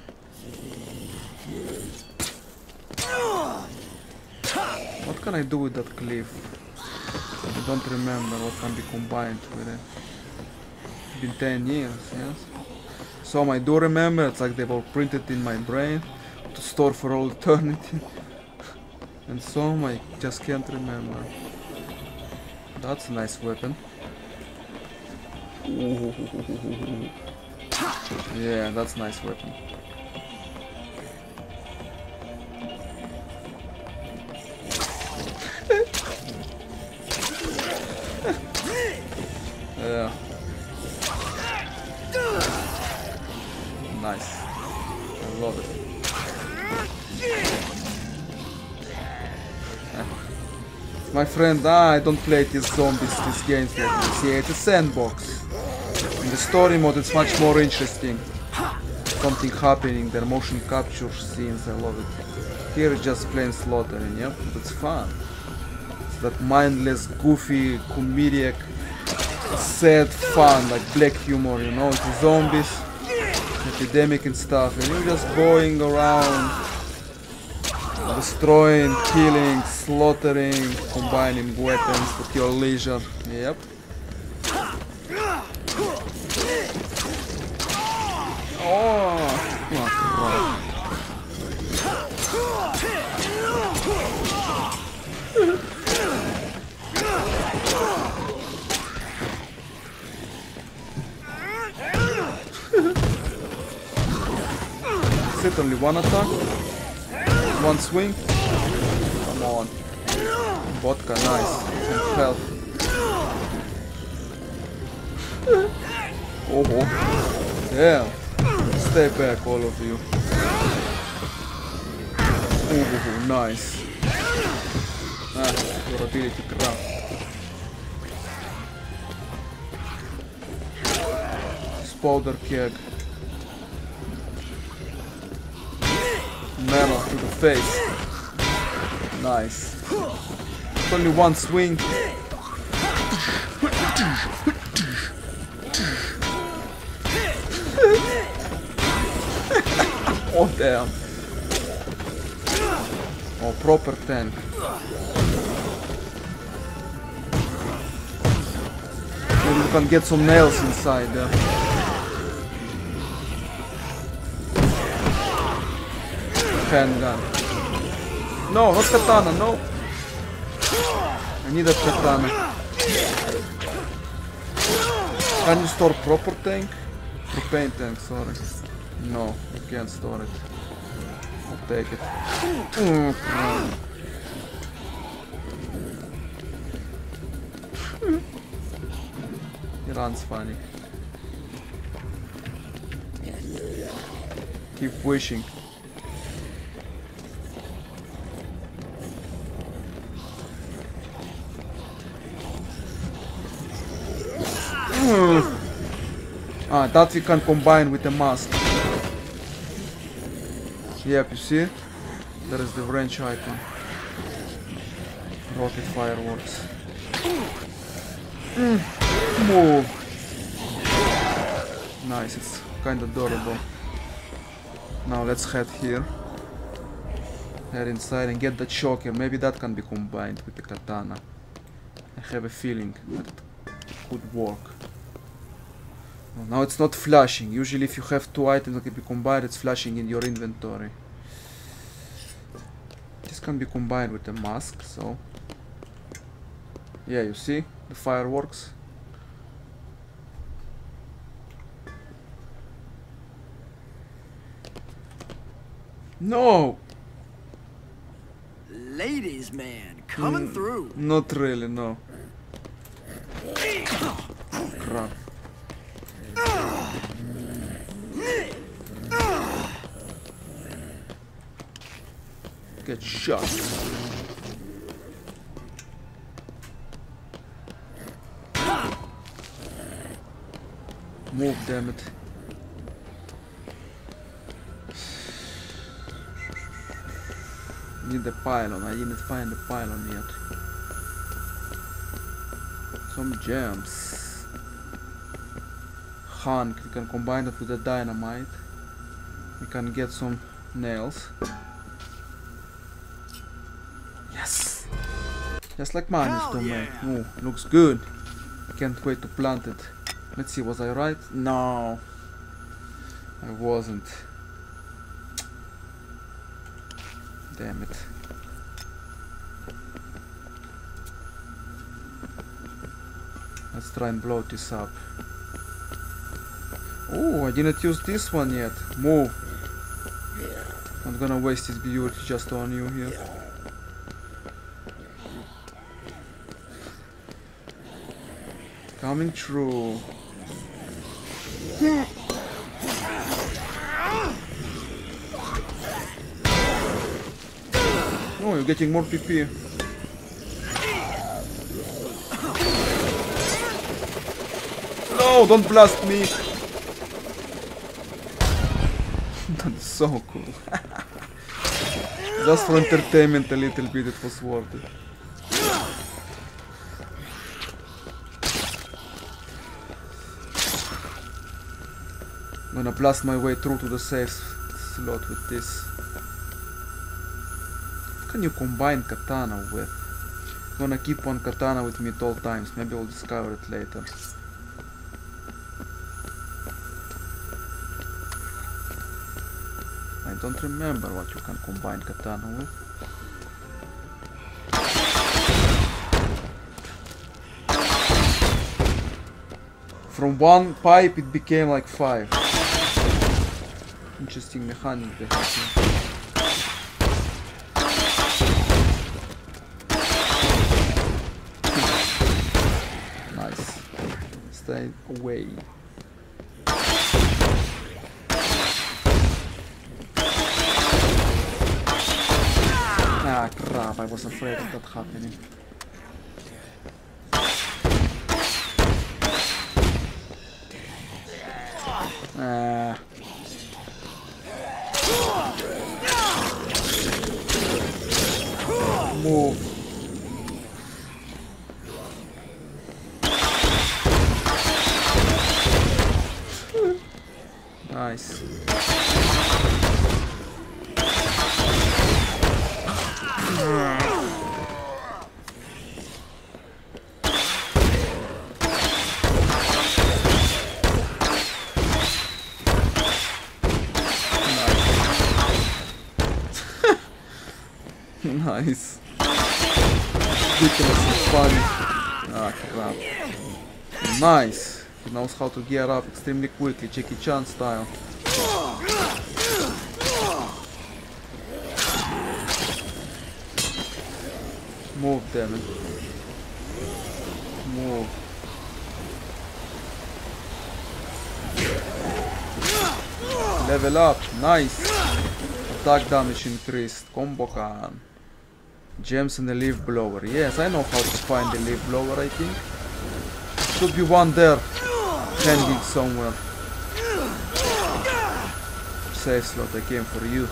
What can I do with that cliff? I don't remember what can be combined with it. It's been ten years, yes? Some I do remember, it's like they were printed in my brain to store for all eternity. And some I just can't remember. That's a nice weapon. Ooh. Yeah, that's a nice weapon. Yeah. Nice. I love it. My friend, ah, I don't play these zombies, these games like this. Yeah, it's a sandbox. In the story mode it's much more interesting. Something happening, there are motion capture scenes, I love it. Here it's just plain slaughtering, yep, but it's fun. It's that mindless, goofy, comedic, sad fun, like black humor, you know, it's zombies, epidemic and stuff, and you're just going around destroying, killing, slaughtering, combining weapons at your leisure. Yep. Oh, oh crap. Is it only one attack? One swing? Come on. Vodka, nice. And health. Oh, damn. Stay back, all of you. Oh, nice. Ah, your ability crap. Spowder keg. Metal to the face. Nice. It's only one swing. Oh damn. Oh, proper tank. Maybe we can get some nails inside there. Handgun. No, not katana, no. I need a katana. Can you store proper tank? Propane tank, sorry. No, you can't store it. I'll take it. Mm. He runs funny. Keep wishing. Ah, that we can combine with the mask. Yep, you see? There is the wrench icon. Rocket fireworks. Mm. Move. Nice, it's kind of adorable. Now let's head here. Head inside and get the choker. Maybe that can be combined with the katana. I have a feeling that it could work. Well, now it's not flashing. Usually if you have two items that can be combined, it's flashing in your inventory. This can be combined with the mask, so... Yeah, you see? The fireworks. No! Ladies, man, coming Mm, through. Not really, no. Crap. Get shot. Move, damn it. Need the pylon. I didn't find the pylon yet. Some gems. Hunk. We can combine it with the dynamite. We can get some nails. Yes! Just like mine is to make. Oh, looks good. Can't wait to plant it. Let's see, was I right? No. I wasn't. Damn it. Let's try and blow this up. Oh, I didn't use this one yet. Move. I'm gonna waste this beauty just on you here. Coming through. Oh, you're getting more P P. No, don't blast me. That's so cool. Just for entertainment a little bit, it was worth it. I'm gonna blast my way through to the safe slot with this. What can you combine katana with? I'm gonna keep one katana with me at all times. Maybe I'll discover it later. I don't remember what you can combine katana with. From one pipe it became like five. Interesting mechanic they have here. Nice. Stay away. Ah crap, I was afraid of that happening. Ah. Move. Nice. Nice. Ridiculously funny. Ah, crap. Nice. He knows how to gear up extremely quickly, Jackie Chan style. Move, damn it. Move. Level up. Nice. Attack damage increased. Combo can. Gems and the leaf blower. Yes, I know how to find the leaf blower, I think. Should be one there. Hanging somewhere. Save slot, I came for you.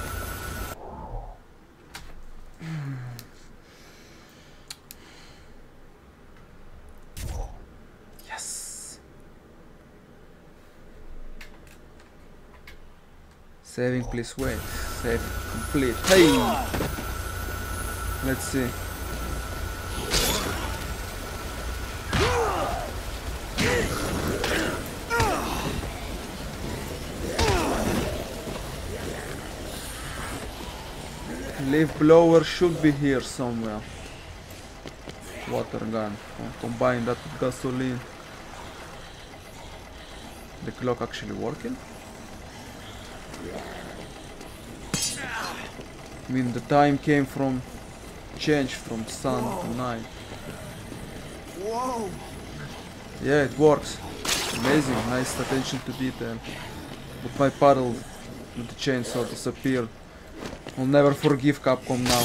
Yes. Saving, please wait. Save complete. Hey! Let's see. Leaf blower should be here somewhere. Water gun. Oh, combine that with gasoline. The clock actually working? I mean the time came from change from sun Whoa. to night. Whoa! Yeah, it works. Amazing, nice attention to detail. But my paddle with the chainsaw disappeared. I'll never forgive Capcom now.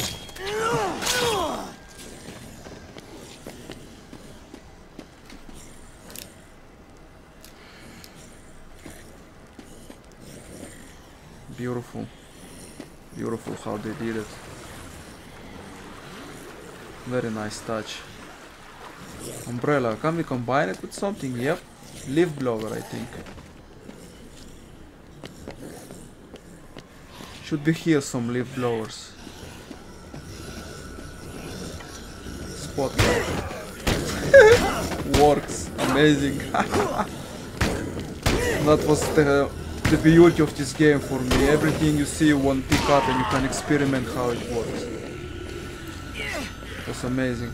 Beautiful. Beautiful how they did it. Very nice touch. Umbrella, can we combine it with something? Yep. Leaf blower, I think. Should be here some leaf blowers. Spotlight. Works. Amazing. That was the, the beauty of this game for me. Everything you see you won't pick up and you can experiment how it works. That's amazing.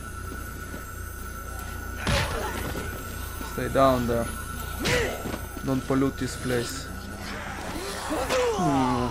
Stay down there. Don't pollute this place. Hmm.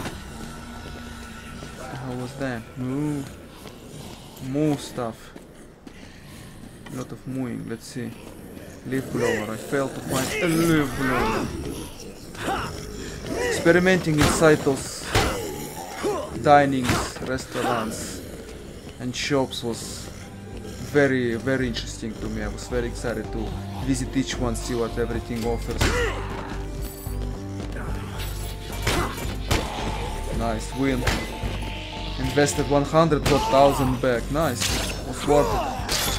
How was that? Move. Move stuff. A lot of moving. Let's see. Leaf blower. I failed to find a leaf blower. Experimenting inside those dinings, restaurants and shops was very, very interesting to me. I was very excited to visit each one, see what everything offers. Nice win. Invested one hundred, got one thousand back. Nice. Was worth it.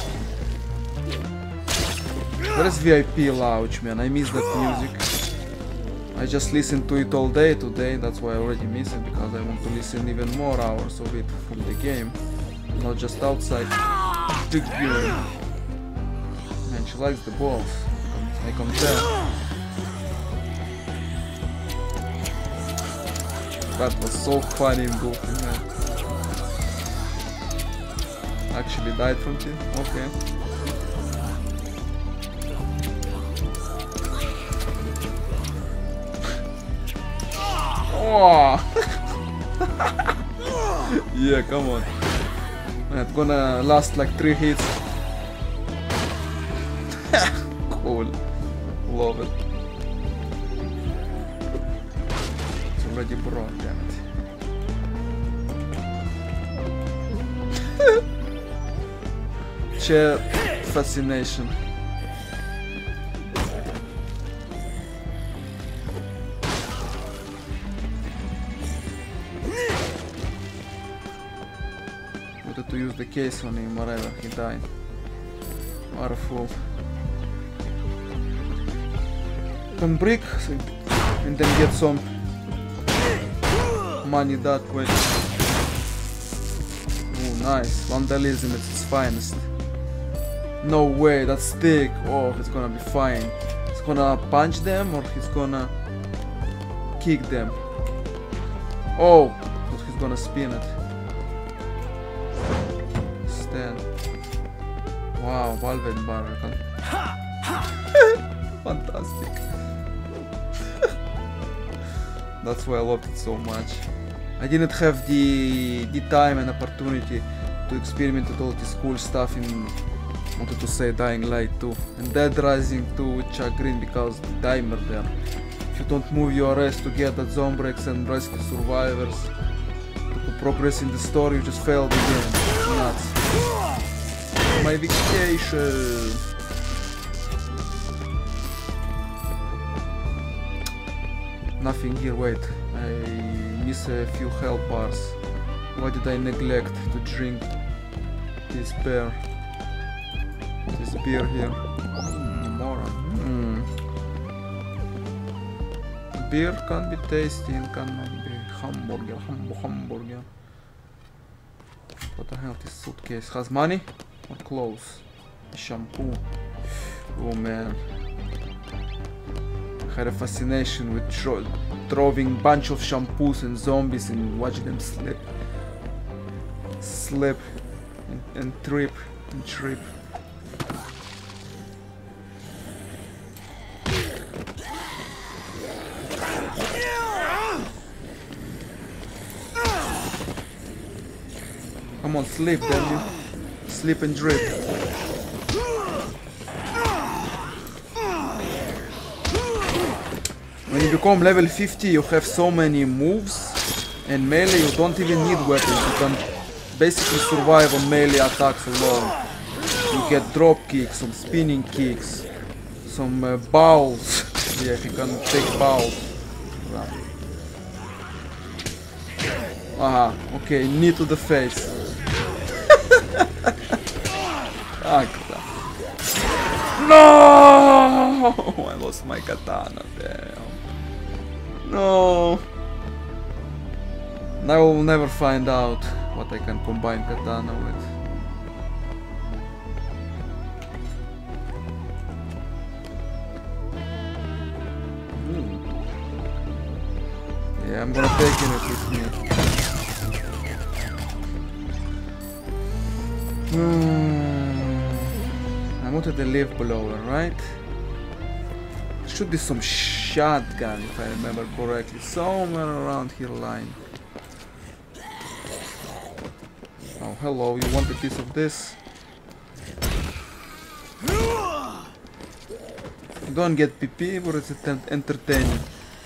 Where's V I P Lounge, man? I miss that music. I just listened to it all day today. That's why I already miss it, because I want to listen even more hours of it from the game, not just outside. Big beauty. Man, she likes the balls. I can tell. That was so funny in Goofy, man. Actually died from it? Okay. Oh! Yeah, come on. Man, it's gonna last like three hits. Cool. Love it. Already broke, damn it. Chair fascination. Wanted to use the case on him, whatever, he died. What a fool. Can brick and then get some money that way. Oh, nice. Vandalism at its finest. No way, that's thick. Oh, it's gonna be fine. He's gonna punch them or he's gonna kick them. Oh, but he's gonna spin it. ten. Wow, Valvet bar. Fantastic. That's why I loved it so much. I didn't have the the time and opportunity to experiment with all this cool stuff in, wanted to say, Dying Light two and Dead Rising two with Chuck Green, because the timer there. If you don't move your ass to get at zombies and rescue survivors, to progress in the story, you just failed again. Nuts. My vacation. Nothing here, wait, I miss a few health bars. Why did I neglect to drink this beer? This beer here. More. Mm. Beer can be tasty and cannot be hamburger, hum hamburger. What the hell, this suitcase has money or clothes? Shampoo. Oh man. I had a fascination with throwing bunch of shampoos and zombies and watch them slip, slip and, and trip and trip. Come on, sleep, damn you. Sleep and drip. When you become level fifty, you have so many moves and melee, you don't even need weapons. You can basically survive on melee attacks alone. You get drop kicks, some spinning kicks, some uh, bows. Yeah, if you can take bows. Aha, okay, knee to the face. No! I lost my katana, damn. No. I will never find out what I can combine katana with. Mm. Yeah, I'm gonna take it with me. Mm. I wanted the leaf blower, right? Should be some shotgun, if I remember correctly, somewhere around here lying. Oh, hello, you want a piece of this? Don't get P P, but it's entertaining.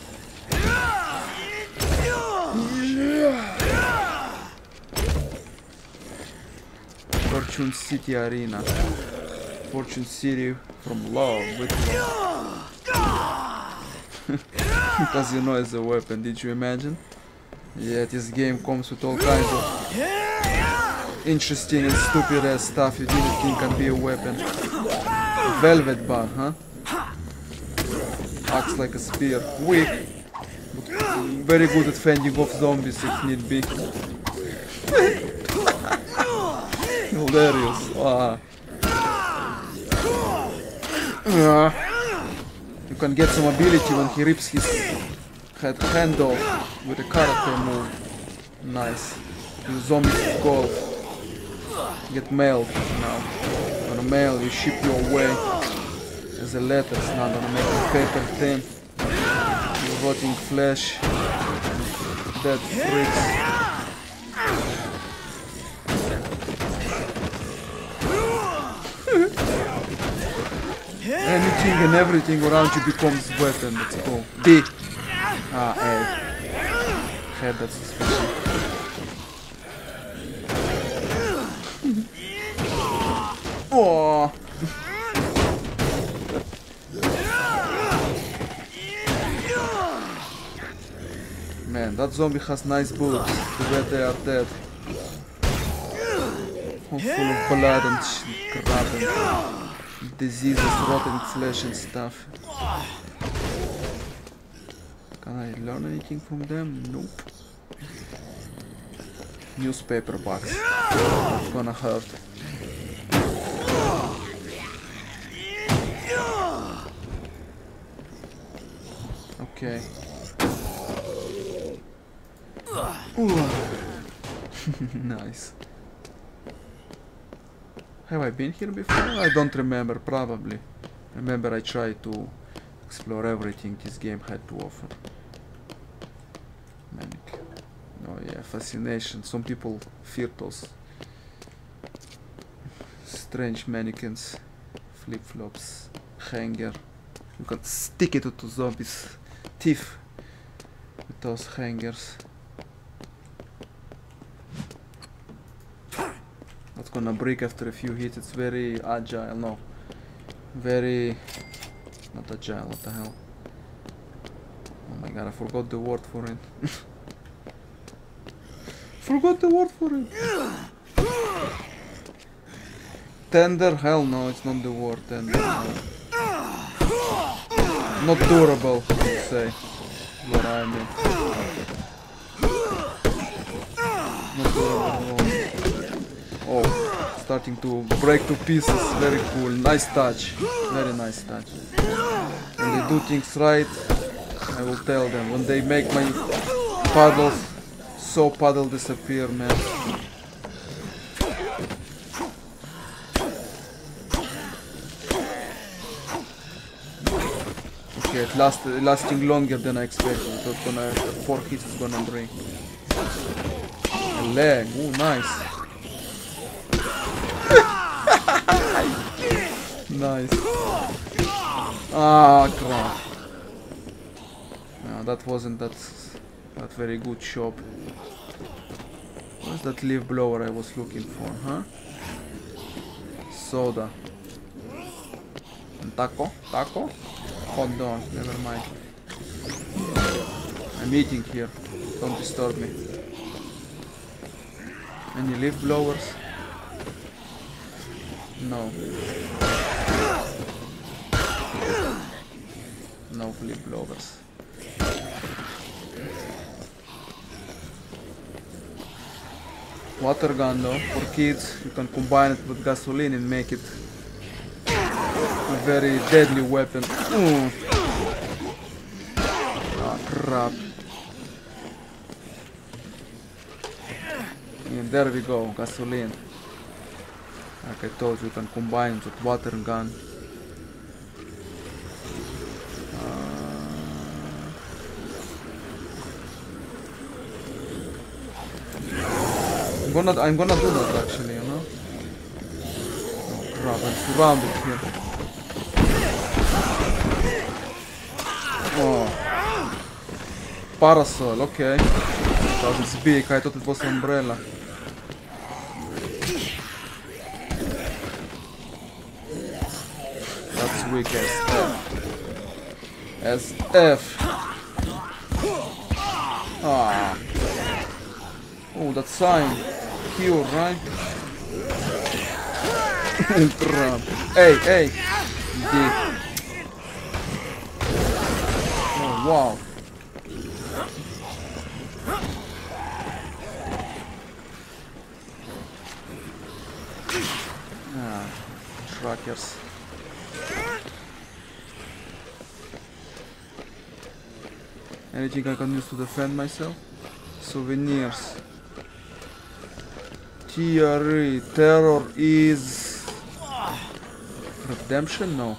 Fortune City Arena. Fortune City from love, with love. Because you know it's a weapon, did you imagine? Yeah, this game comes with all kinds of interesting and stupid ass stuff you didn't think can be a weapon. Velvet bar, huh? Acts like a spear. Weak, but very good at fending off zombies if need be. Hilarious. Wow. Uh, you can get some ability when he rips his head hand off with a karate move. Nice. Use zombies with gold. Get mailed now. On a mail you ship your way as a letter. It's not gonna make a paper thin. Your rotting flesh. Dead freaks. Anything and everything around you becomes weapon. Let's go. B. Ah, A. Had that suspicion. Oh. Man, that zombie has nice bullets. Too bad they are dead. All full of blood and crap and diseases, rotten flesh and stuff. Can I learn anything from them? Nope. Newspaper box. It's gonna hurt. Okay. Nice. Have I been here before? I don't remember, probably. Remember I tried to explore everything this game had to offer. Manic. Oh yeah, fascination. Some people fear those strange mannequins. Flip-flops. Hanger. You can stick it to zombies' teeth with those hangers. That's gonna break after a few hits. It's very agile. No. Very... not agile. What the hell? Oh my god, I forgot the word for it. Forgot the word for it. Tender? Hell no, it's not the word. Tender. No. Not durable, I would say. What I mean. Not durable. Oh, starting to break to pieces. Very cool. Nice touch. Very nice touch. When they do things right, I will tell them. When they make my puddles, so puddle disappear, man. Okay, it last, lasting longer than I expected. It's gonna, four hits is gonna break. A leg. Ooh, nice. Nice. Ah, crap. No, that wasn't that that very good shot. What's that leaf blower I was looking for, huh? Soda. And taco? Taco? Hot dog, never mind. I'm eating here. Don't disturb me. Any leaf blowers? No. No leaf blowers. Water gun though, for kids, you can combine it with gasoline and make it a very deadly weapon. Mm. Ah, crap. And there we go, gasoline. Like I told you, you can combine it with water gun. I'm gonna, I'm gonna do that actually, you know? Oh crap, I'm surrounded here. Oh. Parasol, okay. That is big, I thought it was umbrella. That's weak as F. As F. Ah. Oh, that sign. Cure, right? Crap. Hey, hey. D. Oh, wow. Ah, trackers. Anything I can use to defend myself? Souvenirs. T R E. Terror is... redemption? No.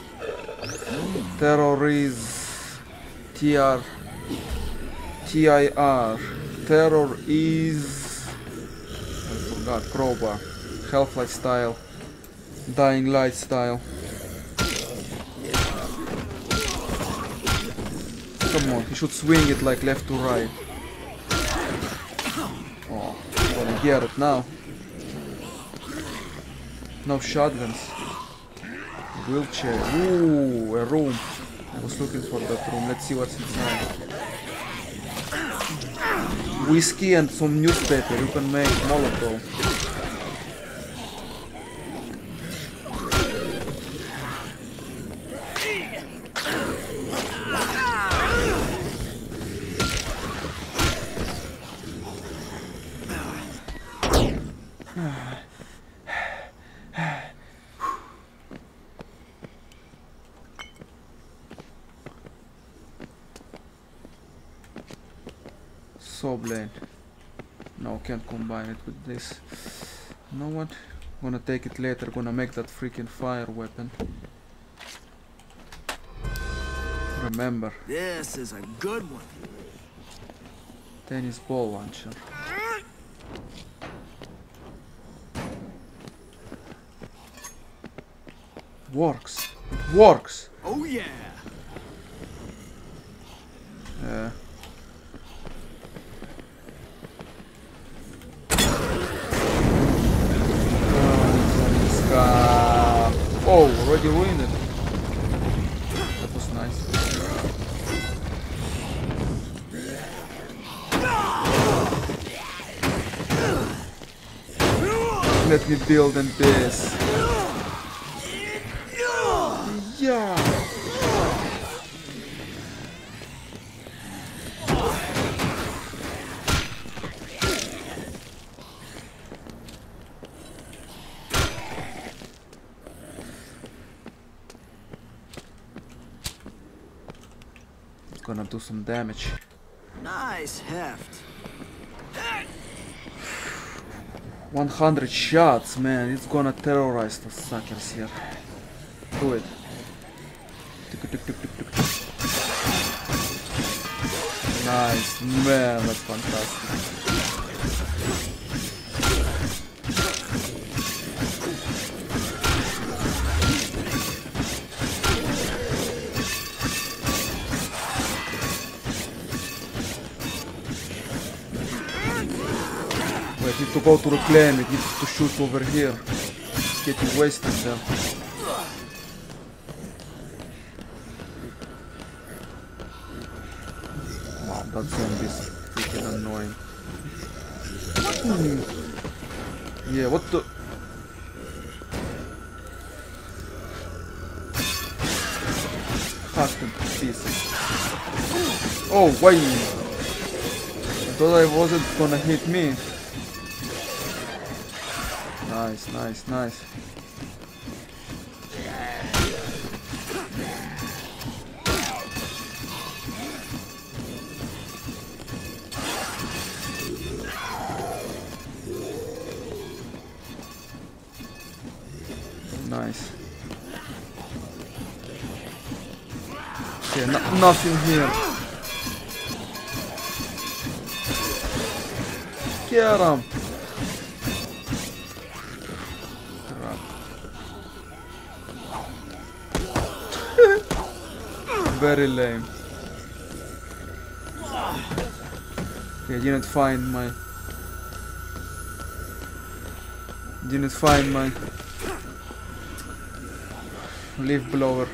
Terror is... T R... T I R. Terror is... I forgot. Crowbar. Half-Life style. Dying Light style. Come on, he should swing it like left to right. Oh, I'm gonna get it now. No shotguns. Wheelchair. Ooh, a room. I was looking for that room. Let's see what's inside. Whiskey and some newspaper. You can make Molotov. Saw blade. No, can't combine it with this. You know what? Gonna take it later, gonna make that freaking fire weapon. Remember. This is a good one. Tennis ball launcher. Works. It works. Oh yeah. Yeah. Oh, already ruined it. That was nice. Let me build in this. Yeah. Gonna do some damage. Nice heft. one hundred shots, man. It's gonna terrorize the suckers here. Do it. Nice, man. That's fantastic. Wait, need to go to reclaim it, need to shoot over here. It's getting wasted there. Wow, that zombie is freaking annoying. Hmm. Yeah, what the... Hacked into pieces. Oh, wait! I thought I wasn't gonna hit me. Nice, nice, nice. Nice. Okay, no nothing here. Get him. Very lame. Okay, I didn't find my... Didn't find my... leaf blower.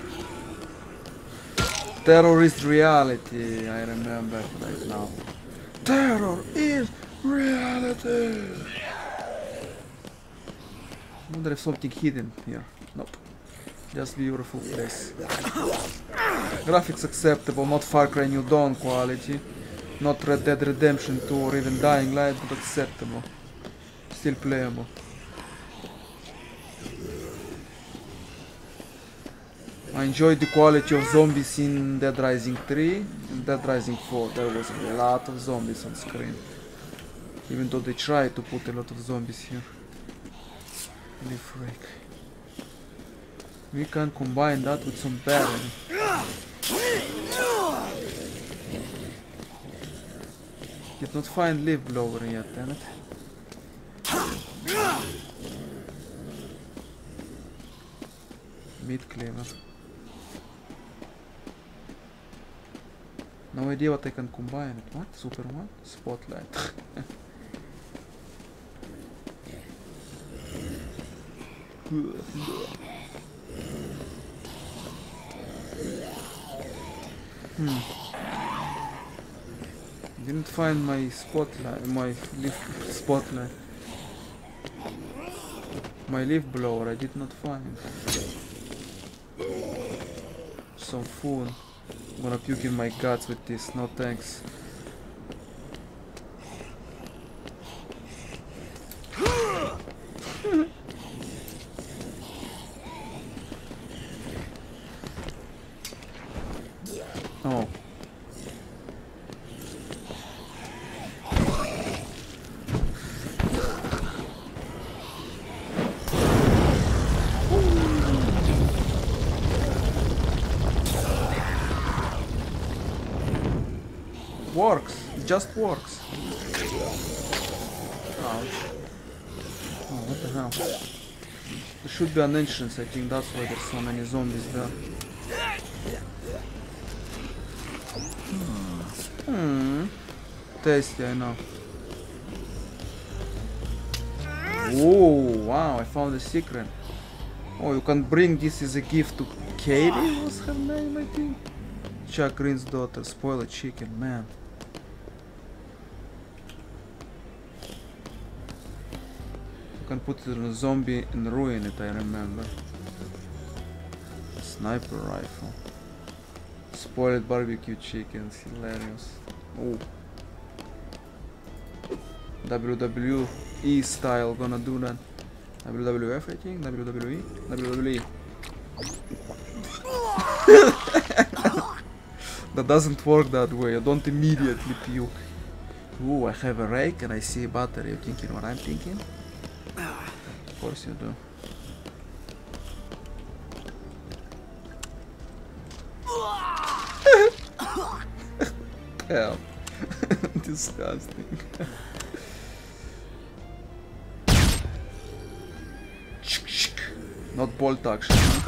Terror is reality, I remember right now. Terror is reality! I wonder if something hidden here. Nope. Just beautiful place. Graphics acceptable, not Far Cry New Dawn quality. Not Red Dead Redemption two or even Dying Light, but acceptable. Still playable. I enjoyed the quality of zombies in Dead Rising three and Dead Rising four. There was a lot of zombies on screen. Even though they tried to put a lot of zombies here. Leaf rake. We can combine that with some barrel. Did not find leaf blower yet, damn it. Meat cleaver. No idea what I can combine it. What? Super one? Spotlight. Hmm. Didn't find my spotlight, my leaf spotlight. My leaf blower I did not find. Some food. I'm gonna puke in my guts with this, no thanks. Oh. works. It just works. Ouch. Oh, what the hell? There should be an entrance, I think that's why there's so many zombies there. Hmm. Tasty, I know. Oh, wow, I found a secret. Oh, you can bring this as a gift to Katie, was her name, I think. Chuck Green's daughter, spoiled chicken, man. You can put it on a zombie and ruin it, I remember. Sniper rifle. Spoiled barbecue chickens, hilarious. Oh. W W E style, gonna do that. W W F, I think? W W E? W W E. That doesn't work that way, you don't immediately puke. Ooh, I have a rake and I see a battery. You thinking what I'm thinking? Of course you do. Hell. Disgusting. Not bolt action, huh?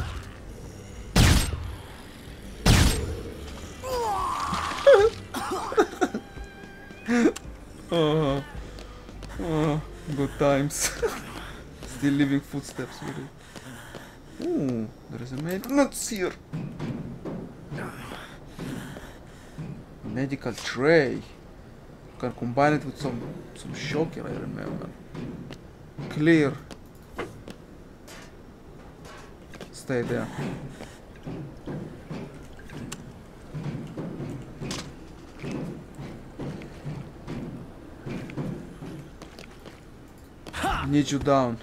Oh, oh, good times. Still leaving footsteps with it. Ooh, there is a maintenance here. Medical tray. You can combine it with some some shocker, I remember. Clear. Stay there. Need you down.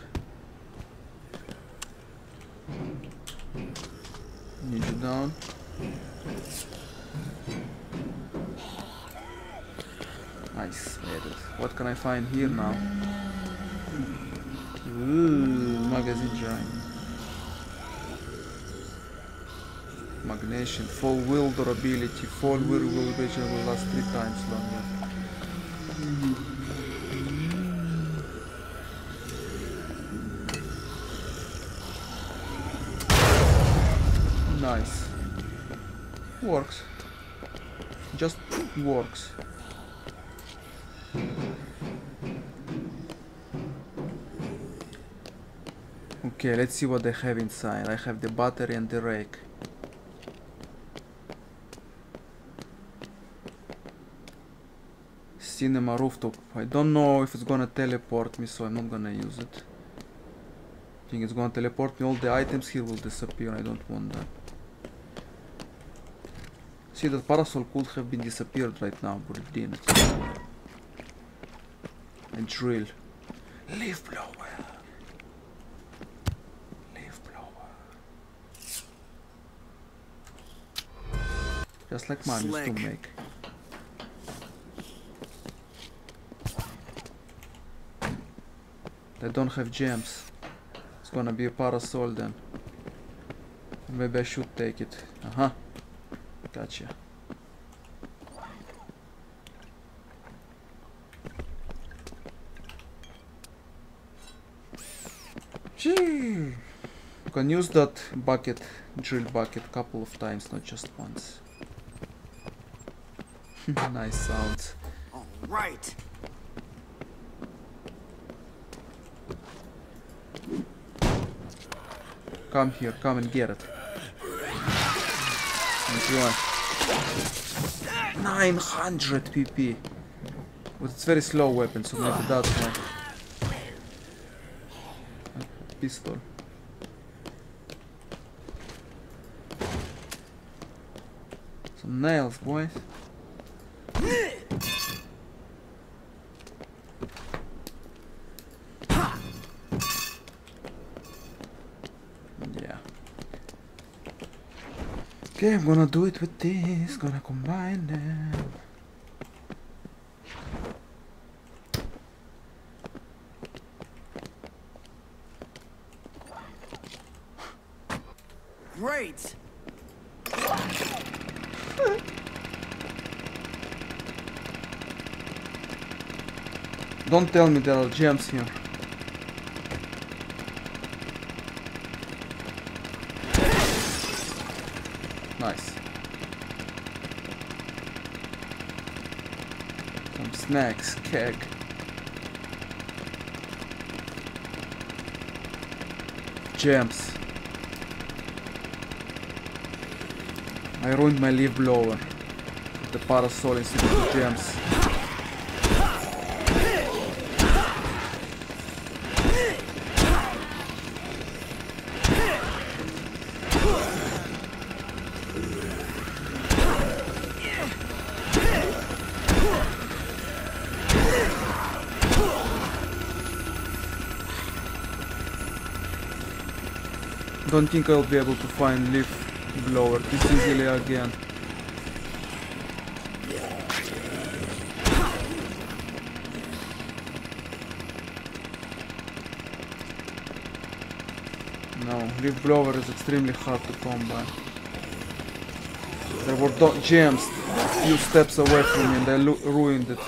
Need you down. Nice, made it. What can I find here now? Ooh, magazine giant. Magnesium, full wheel durability, full wheel durability will last three times longer. Nice. Works. Just works. Okay, let's see what they have inside. I have the battery and the rake. Cinema rooftop. I don't know if it's gonna teleport me, so I'm not gonna use it. I think it's gonna teleport me. All the items here will disappear. I don't want that. See, that parasol could have been disappeared right now, but it didn't. And drill. Leaf blower. Leaf blower. Just like mine used to make. They don't have gems. It's gonna be a parasol then. Maybe I should take it. Uh-huh. Gotcha. Gee. You can use that bucket, drill bucket, couple of times, not just once. Nice sounds. All right. Come here, come and get it. Enjoy. nine hundred P P. But it's very slow weapon, so maybe that's why. A pistol. Some nails, boys. Okay, I'm gonna do it with this, gonna combine them. Great. Don't tell me there are gems here. Nice. Some snacks, keg. Gems. I ruined my leaf blower. The parasol instead of the gems. Don't think I'll be able to find leaf blower this easily again. No, leaf blower is extremely hard to come by. There were gems a few steps away from me and I ruined it.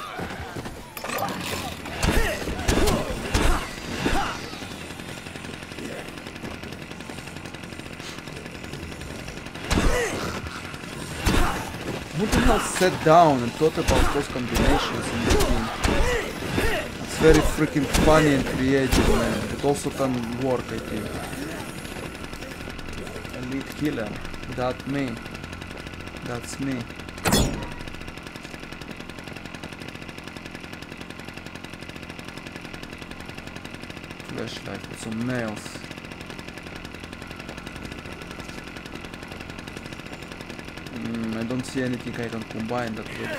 Who the hell sat down and thought about those combinations in the game? It's very freaking funny and creative, man. It also can work, I think. Elite killer. That me. That's me. Flashlight with some nails. Mm, I don't see anything I can combine that with.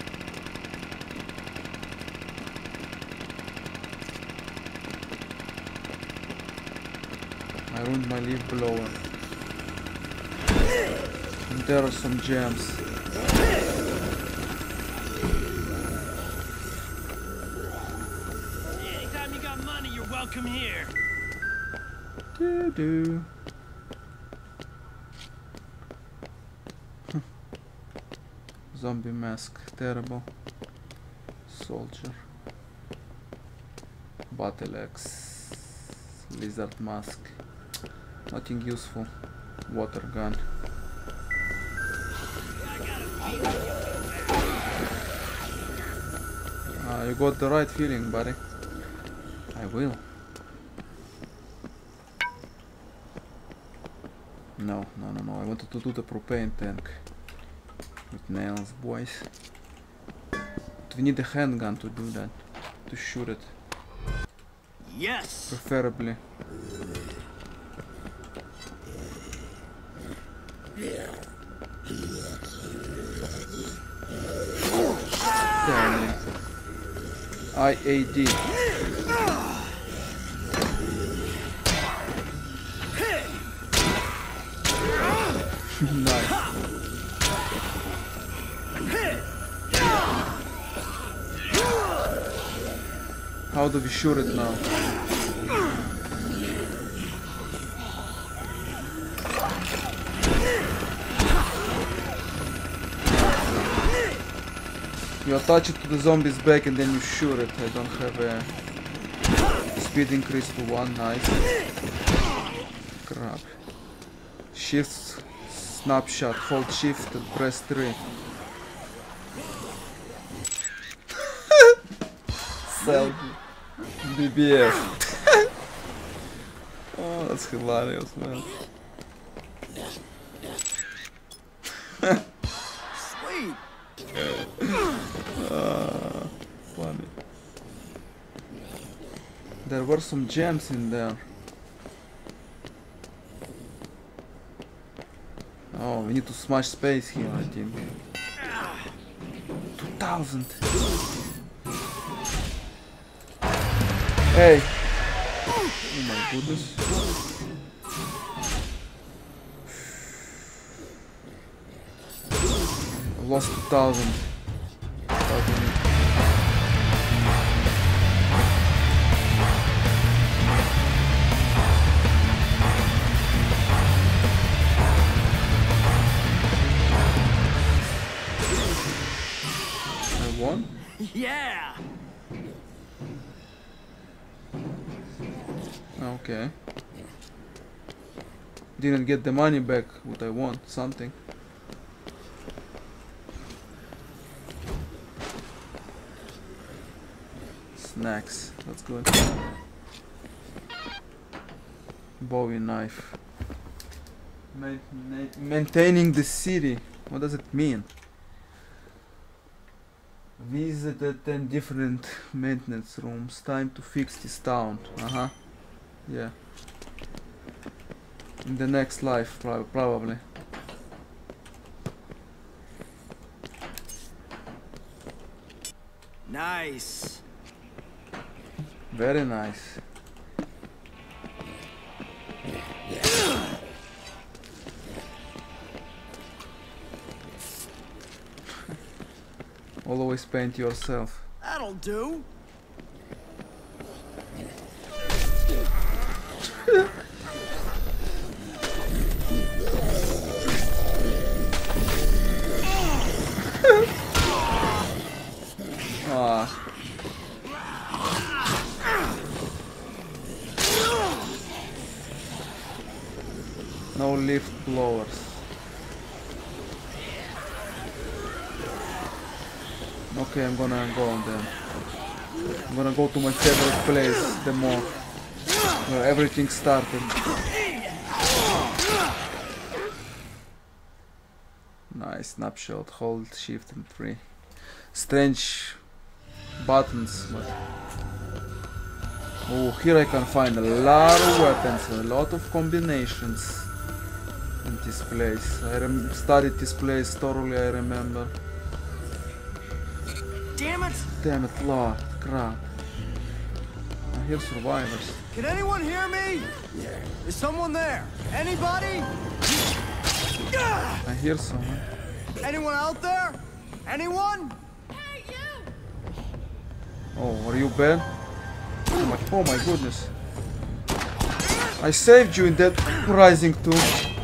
I ruined my leaf blower. And there are some gems. Anytime you got money, you're welcome here. Do do. Zombie mask, terrible. Soldier. Battle axe. Lizard mask. Nothing useful. Water gun. Ah, you got the right feeling, buddy. I will. No, no, no, no. I wanted to do the propane tank. With nails, boys. But we need a handgun to do that. To shoot it. Yes. Preferably. Damn. I A D. Nice. How do we shoot it now? You attach it to the zombie's back and then you shoot it. I don't have a speed increase to one. Nice. Crap. Shift snapshot. Hold shift and press three. Selfie. B B F. Oh, that's hilarious, man. Sweet. uh, funny. There were some gems in there. Oh, we need to smash space here, I think. two thousand. Hey! Oh my goodness. I lost two thousand. I won? Yeah. Okay. Didn't get the money back, what I want, something. Snacks, that's good. Bowie knife. Ma ma maintaining the city, what does it mean? Visited ten different maintenance rooms, time to fix this town. Uh-huh, yeah. In the next life, pro probably. Nice. Very nice. Always paint yourself. That'll do. Ah. No lift blowers. Okay, I'm gonna go on then. I'm gonna go to my favorite place, the mall, where everything started. Nice, snapshot, hold shift and three. Strange buttons, but oh, here I can find a lot of weapons, a lot of combinations in this place. I rem studied this place thoroughly, I remember. Damn it! Damn it, Lord, crap. I hear survivors. Can anyone hear me? Is someone there? Anybody? I hear someone. Anyone out there? Anyone? Oh, are you bad? Oh my, oh my goodness. I saved you in that Rising too.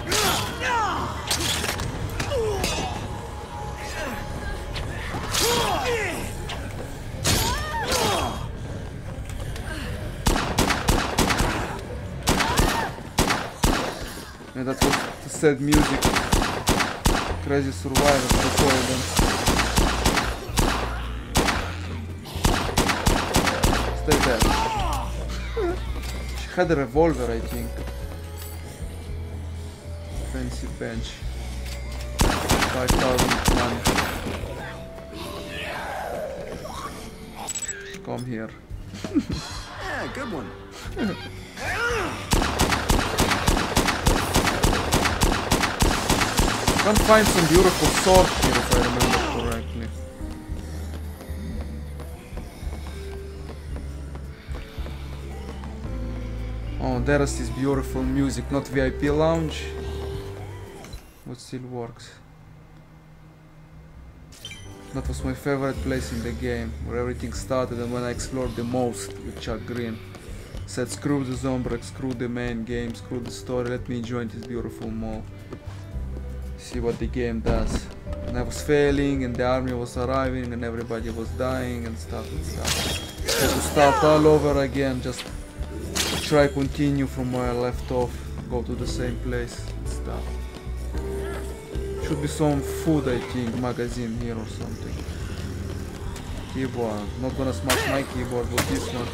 Yeah, that was the sad music. Crazy survivors before them. Stay there. She had a revolver, I think. Fancy bench. five thousand money. Come here. Yeah, good one. Can't find some beautiful sword here if I remember correctly. Oh, there is this beautiful music, not V I P lounge, but still works. That was my favorite place in the game, where everything started and when I explored the most with Chuck Green. Said screw the zombie, screw the main game, screw the story, let me join this beautiful mall. See what the game does. And I was failing and the army was arriving and everybody was dying and stuff and stuff. So to start all over again, just try continue from where I left off, go to the same place and stuff. Should be some food, I think, magazine here or something. Keyboard, not gonna smash my keyboard with this one.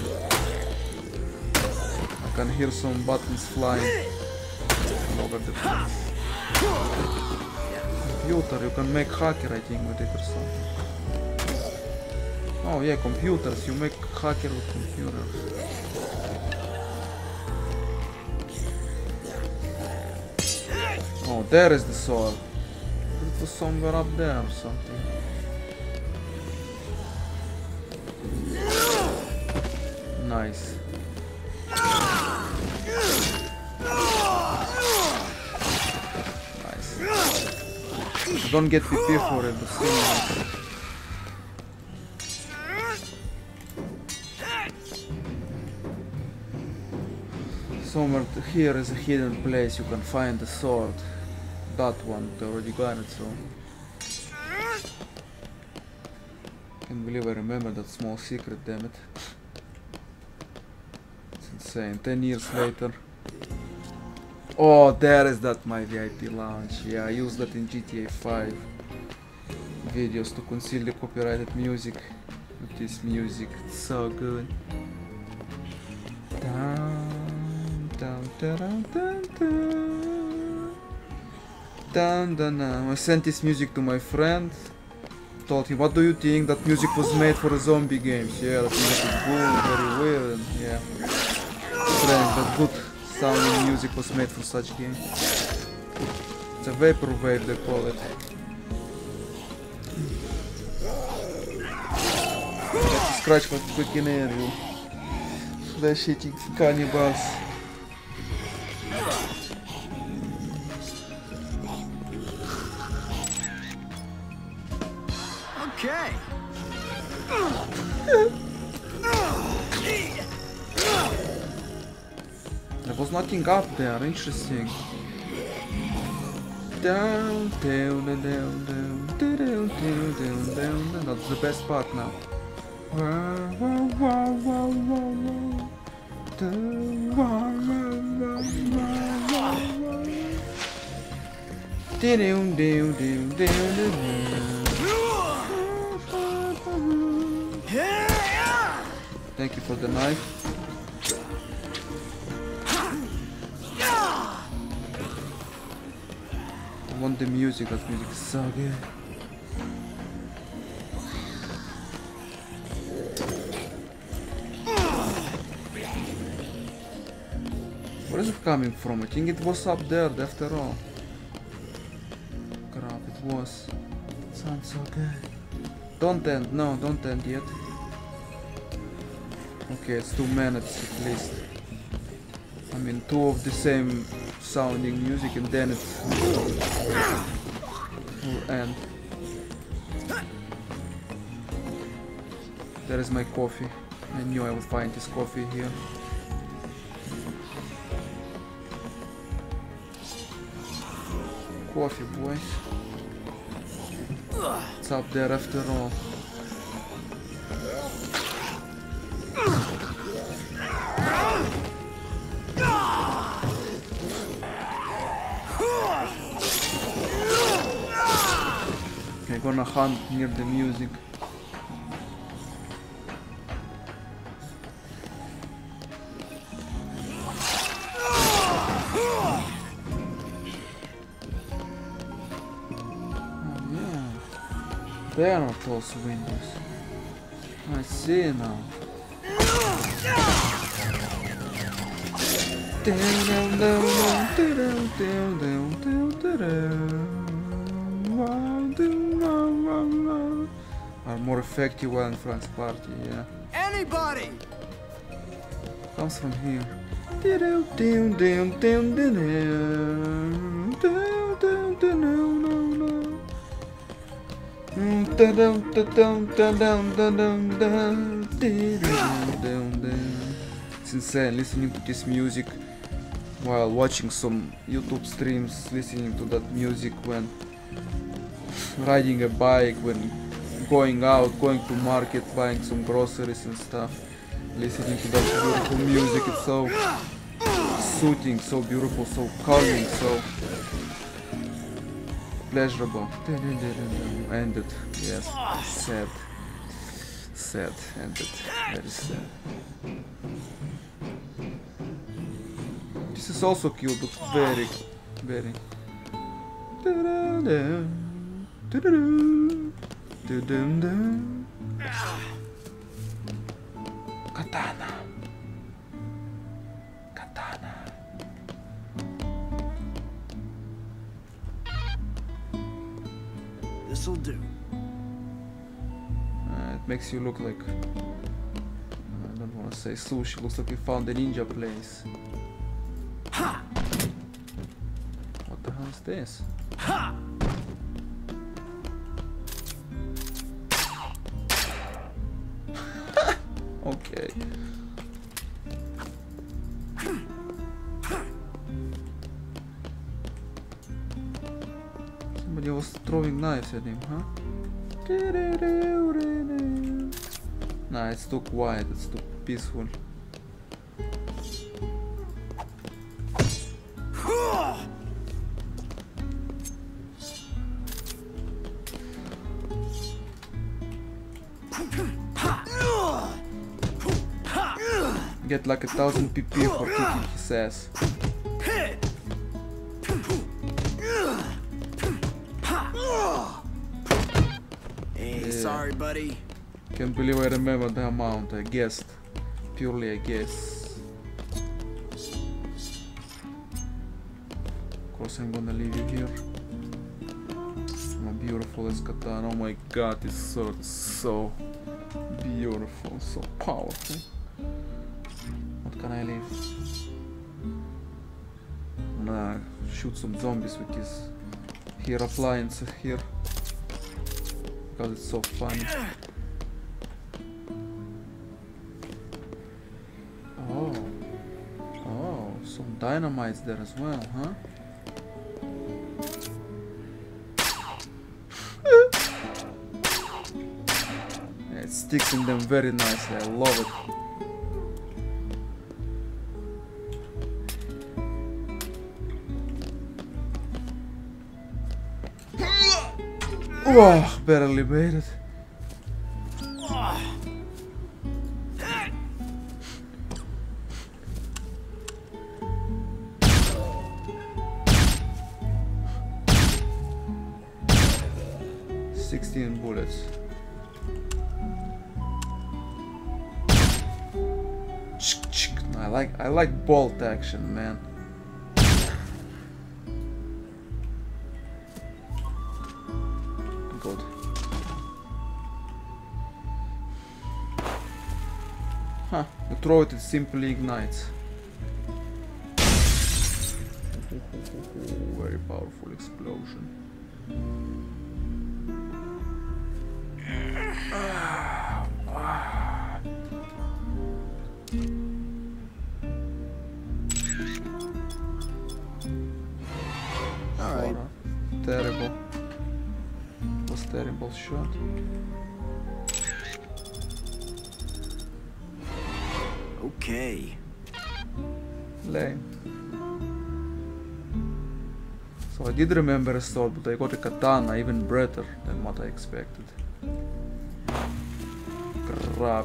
I can hear some buttons flying all over the place. Computer, you can make hacker, I think, with it or something. Oh yeah, computers, you make hacker with computers. Oh, there is the sword. It was somewhere up there or something. Nice. I don't get P P for it, but still nice. Somewhere here is a hidden place you can find the sword. That one, I already got it, so... Can't believe I remember that small secret, damn it. It's insane. ten years later. Oh, there is that my V I P lounge. Yeah, I use that in G T A five videos to conceal the copyrighted music. With this music, it's so good. Dun, dun, dun, dun, dun, dun. Dun, dun, dun. I sent this music to my friend. Told him, what do you think? That music was made for a zombie games. Yeah, that music is good, very weird. Yeah, strange, but good sounding music was made for such game. It's a vaporwave, they call it. Let's scratch what freaking air, you flesh-eating cannibals. Okay. There was nothing up there, interesting. Down, down, down, down, down, down, down, down, down. That's the best part now. Wow, wow, wow, wow, wow, wow. Down, wow, wow, wow, wow, wow. Down, down, down, down, down. Thank you for the knife. I want the music, that music is so good. Where is it coming from? I think it was up there after all. Crap, it was. It sounds so good. Don't end, no, don't end yet. Okay, it's two minutes at least. I mean, two of the same sounding music and then it will end. There is my coffee. I knew I would find this coffee here. Coffee, boys. It's up there after all. I'm gonna hunt near the music. There are those windows. I see now. Are more effective while in Frank's party, yeah. Anybody! Comes from here. It's insane listening to this music while watching some YouTube streams, listening to that music when riding a bike, when going out, going to market, buying some groceries and stuff, listening to that beautiful music. It's so soothing, so beautiful, so calming, so pleasurable. Ended. Yes. Sad. Sad. Ended. Very sad. This is also cute, but very, very. Katana. Katana. This'll do. Uh, it makes you look like, I don't want to say sushi, looks like we found a ninja place. Ha! What the hell is this? Ha! Okay. Somebody was throwing knives at him, huh? Nah, it's too quiet, it's too peaceful. Get like a thousand P P for kicking his ass. Hey, Yeah. sorry, buddy. Can't believe I remember the amount I guessed. Purely I guess. Of course I'm gonna leave you here. My beautiful as katana. Oh my god, it's so so beautiful, so powerful. What can I leave? I'm gonna shoot some zombies with this here appliance here. Because it's so funny. Oh. Oh, some dynamites there as well, huh? Yeah, it sticks in them very nicely, I love it. Oh, barely made it. Sixteen bullets. I like I like bolt action, man. Good. Huh, you throw it, it simply ignites. Very powerful explosion. Alright. Terrible. Was terrible shot. Okay. Lame. So I did remember a sword, but I got a katana even better than what I expected. Crap.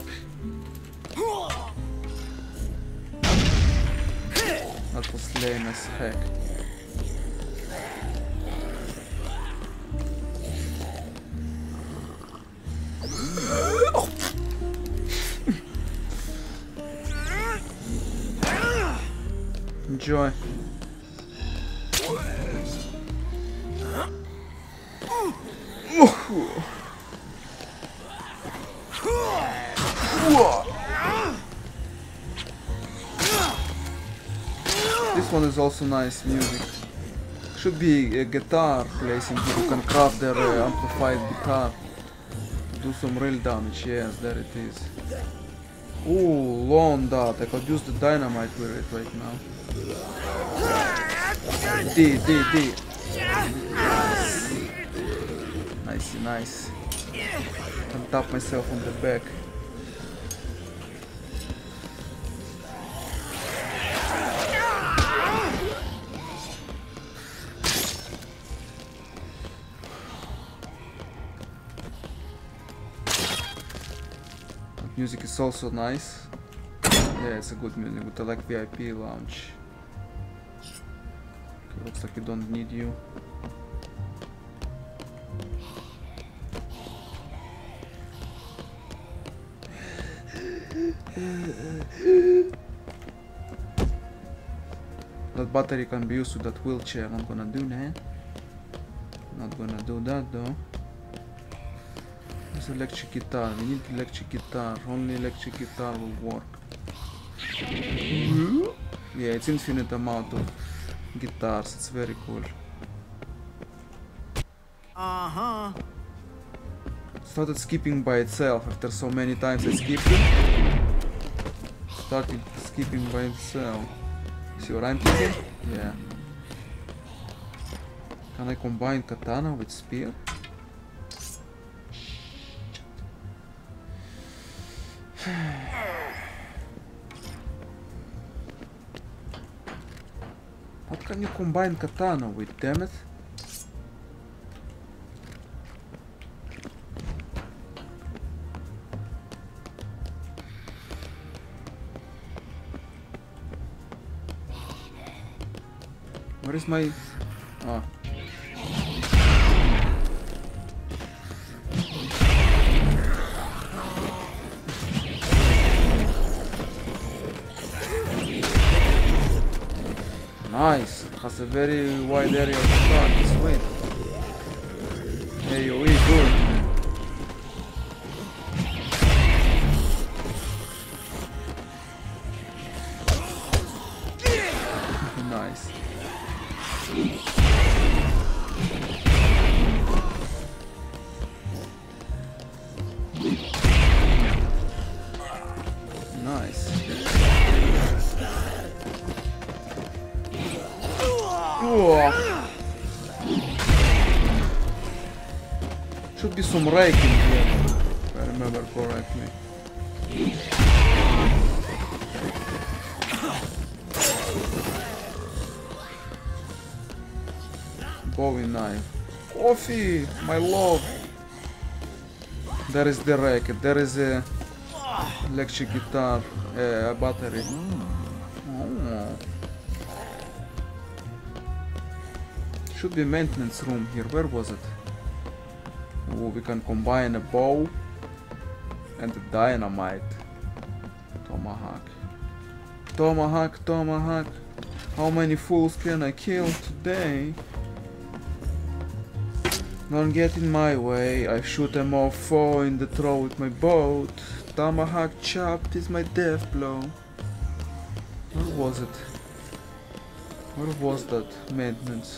That was lame as heck. Enjoy. This one is also nice music. Should be a guitar placing here. You can craft their uh, amplified guitar to do some real damage. Yes, there it is. Ooh, long dot. I could use the dynamite with it right now. D, D, D. Nice, nice. I can tap myself on the back. That music is also nice. Yeah, it's a good music with the like V I P lounge. Okay, looks like we don't need you. That battery can be used with that wheelchair. Not gonna do that. Not gonna do that though. There's electric guitar. We need electric guitar. Only electric guitar will work. Yeah, it's infinite amount of guitars. It's very cool. Uh-huh. Started skipping by itself after so many times I skipped it. Started skipping by itself. See what I'm thinking? Yeah. Can I combine katana with spear? What can you combine katana with, damn it? Where is my... Ah. Nice. Has a very wide area of shot. Sweet. Hey, we good. Nice. Nice. Whoa. Should be some raking here, if I remember correctly. Bowie knife. Coffee, my love. There is the racket. There is a electric guitar, uh, a battery. Oh. Should be a maintenance room here. Where was it? Oh, we can combine a bow and a dynamite. Tomahawk. Tomahawk, tomahawk. How many fools can I kill today? Don't get in my way. I shoot them all four in the throat with my boat. Tomahawk chopped is my death blow. Where was it? Where was that maintenance?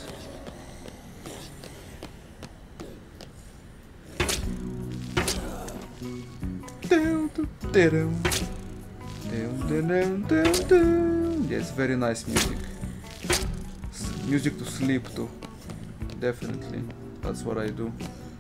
Yes, very nice music. Music to sleep to. Definitely. That's what I do.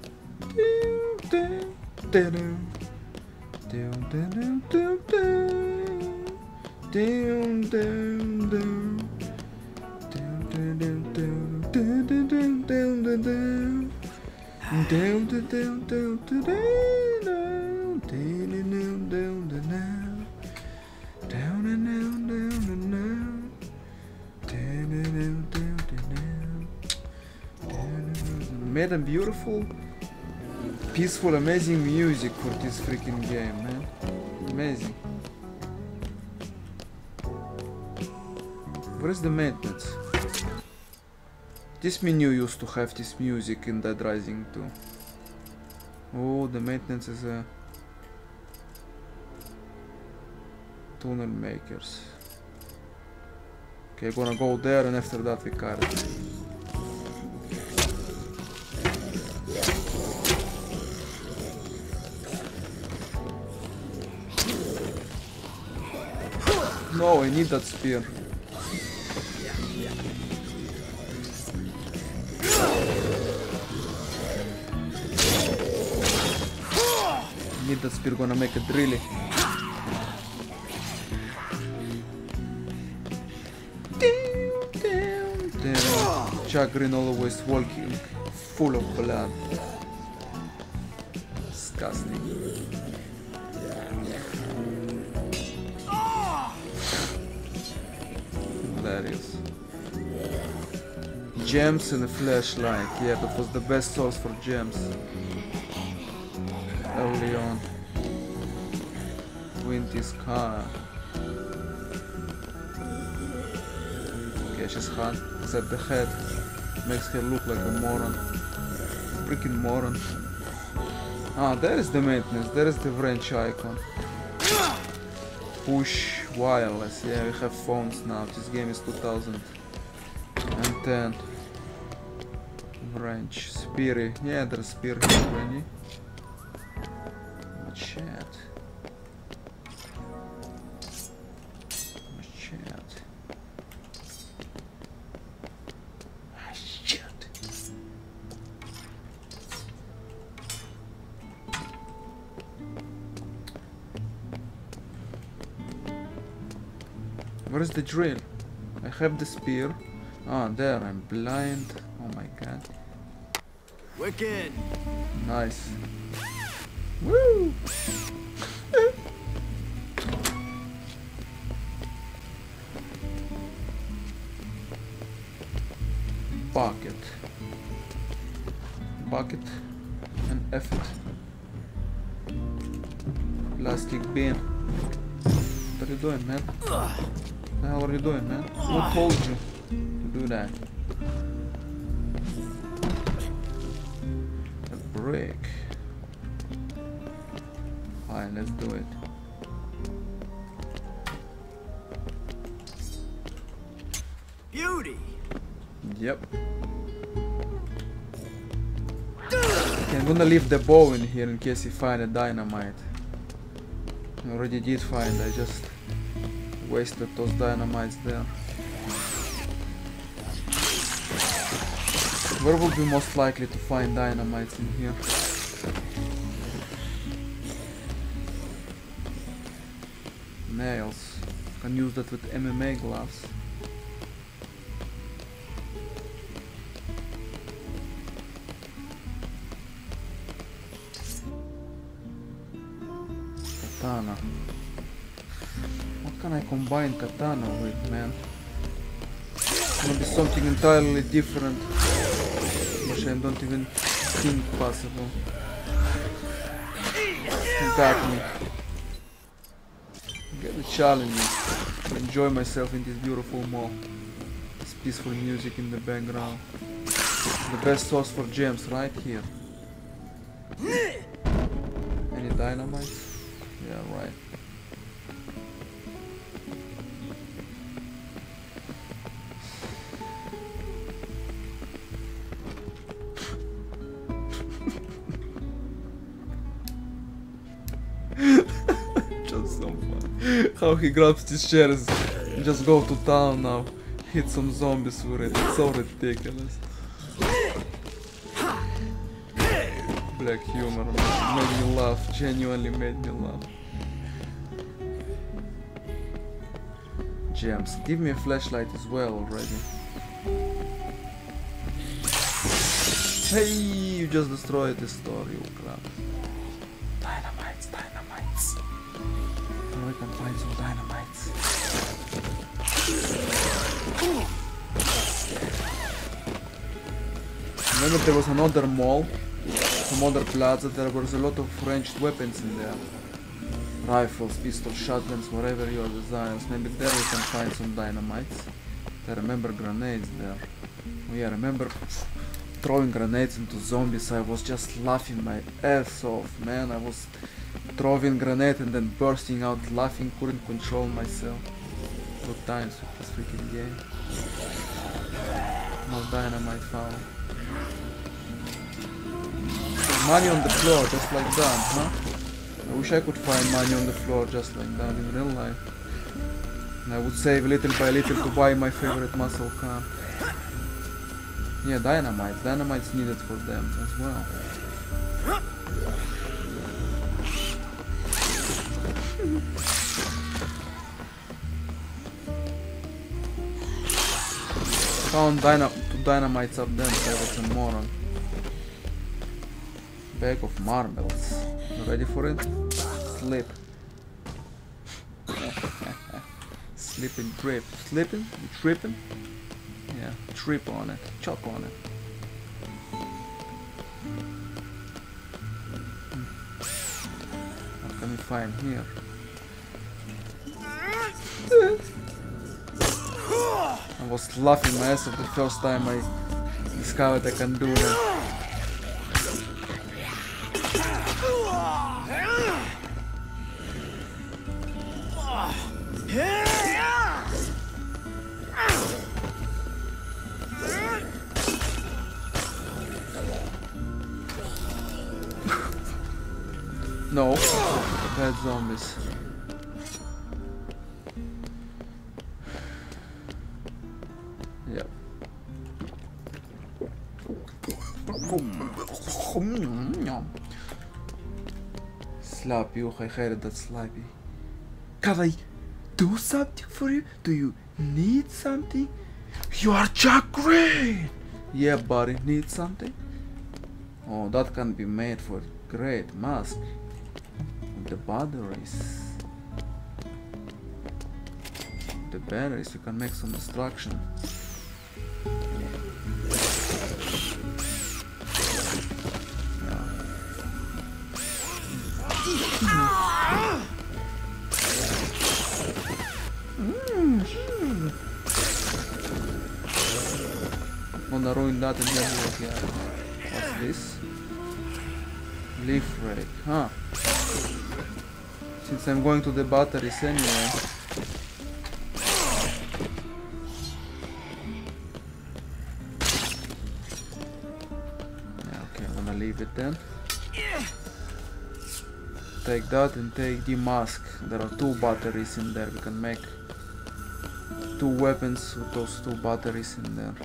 Made a beautiful, peaceful, amazing music for this freaking game, man. Amazing. Where's the maintenance? This menu used to have this music in Dead Rising too. Oh, the maintenance is a tunnel makers. Okay, gonna go there and after that we cut it. No, I need that spear. I need that spear, gonna make it really. Chagrin always walking full of blood. Disgusting. Hilarious. Gems and a flashlight. Yeah, that was the best source for gems. Early on. Windy sky. Okay, she's hot. Except the head. Makes her look like a moron. Freaking moron. Ah, there is the maintenance. There is the wrench icon. Push wireless. Yeah, we have phones now. This game is two thousand ten. Wrench. Speary. Yeah, there's spear here already. Chat. Chat. Shit. Where is the drill? I have the spear. Ah, there, I'm blind. Oh my god. Wicked. Nice. Woo! bucket. Bucket and F it. Plastic bin. What are you doing, man? What the hell are you doing, man? Who told you to do that? A brick. Fine, let's do it. Beauty. Yep. Okay, I'm gonna leave the bow in here in case you find a dynamite. I already did find, I just wasted those dynamites there. Where would be most likely to find dynamites in here? Nails. Can use that with M M A gloves. Katana. What can I combine katana with, man? It's gonna be something entirely different, which I don't even think possible. Got me. Get the challenge. Enjoy myself in this beautiful mall. This peaceful music in the background. The best source for gems right here. Any dynamite? Yeah, right. Just so fun. How he grabs these shares and just go to town now. Hit some zombies with it. It's so ridiculous. Black humor made me laugh. Genuinely made me laugh. Gems. Give me a flashlight as well already. Hey, you just destroyed the store, you crap. Dynamites, dynamites. Now we can find some dynamites. Remember there was another mall, some other plaza, there was a lot of ranged weapons in there. Rifles, pistols, shotguns, whatever your desires. Maybe there we can find some dynamites. I remember grenades there. Oh yeah, remember throwing grenades into zombies. I was just laughing my ass off, man. I was throwing grenade and then bursting out laughing, couldn't control myself. Good times with this freaking game. No dynamite found. Money on the floor, just like that, huh? I wish I could find money on the floor just like that in real life. And I would save little by little to buy my favorite muscle car. Yeah, dynamite. Dynamite's needed for them as well. Found dyna two dynamites up there, so I was a moron. Bag of marbles. You ready for it? Slip. Slip and trip. Slipping? You tripping? Yeah, trip on it. Chop on it. What can we find here? I was laughing my ass off the first time I discovered I can do that. No, bad zombies. Yep. Slappy, oh, I hated that slappy. Can I do something for you? Do you need something? You are Jack Green! Yeah, buddy, need something? Oh, that can be made for a great mask. With the batteries. The batteries, you can make some destruction. gonna ruin that and then like, yeah. What's this? Leaf rake, huh? Since I'm going to the batteries anyway. Yeah, okay, I'm gonna leave it then. Take that and take the mask. There are two batteries in there. We can make two weapons with those two batteries in there.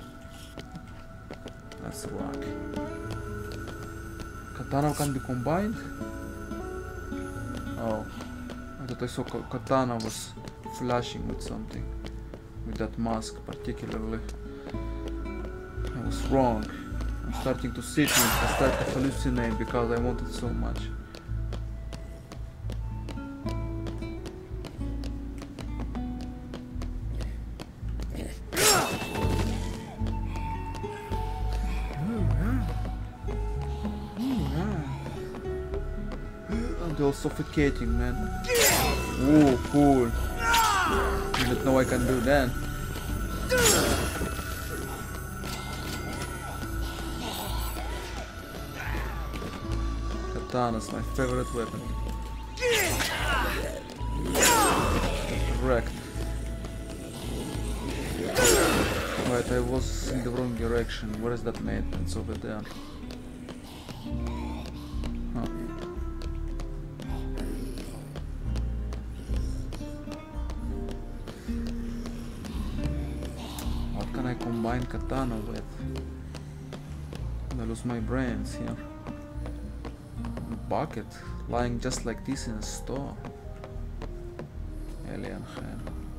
Let's rock. Katana can be combined? Oh, I thought I saw Katana was flashing with something. With that mask particularly. I was wrong. I'm starting to see things. I start to hallucinate because I wanted so much. They're suffocating, man. Ooh, cool. Didn't know I can do that. Katana's my favorite weapon. Correct. Right, I was in the wrong direction. Where is that maintenance over there? Huh. What can I combine katana with? I lose my brains here. A bucket lying just like this in a store. Alien head.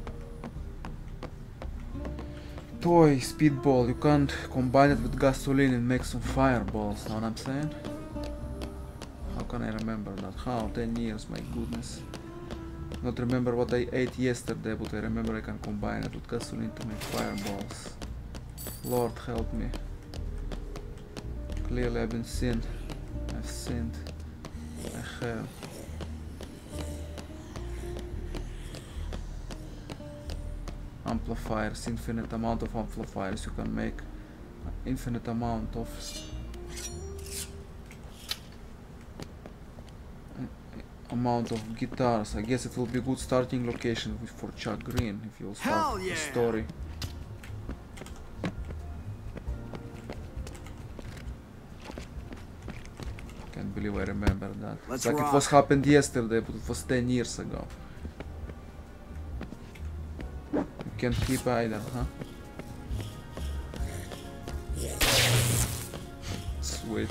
Toy speedball, you can't combine it with gasoline and make some fireballs, know what I'm saying? How can I remember that? How? ten years, my goodness. Not remember what I ate yesterday, but I remember I can combine it with gasoline to make fireballs. Lord help me. Clearly I've been sinned. I've sinned. I have. Amplifiers, infinite amount of amplifiers. You can make infinite amount of amount of guitars. I guess it will be a good starting location for Chuck Green if you'll start yeah. the story. Can't believe I remember that. Let's it's like rock. it was happened yesterday, but it was ten years ago. Can't keep either, huh? Sweet.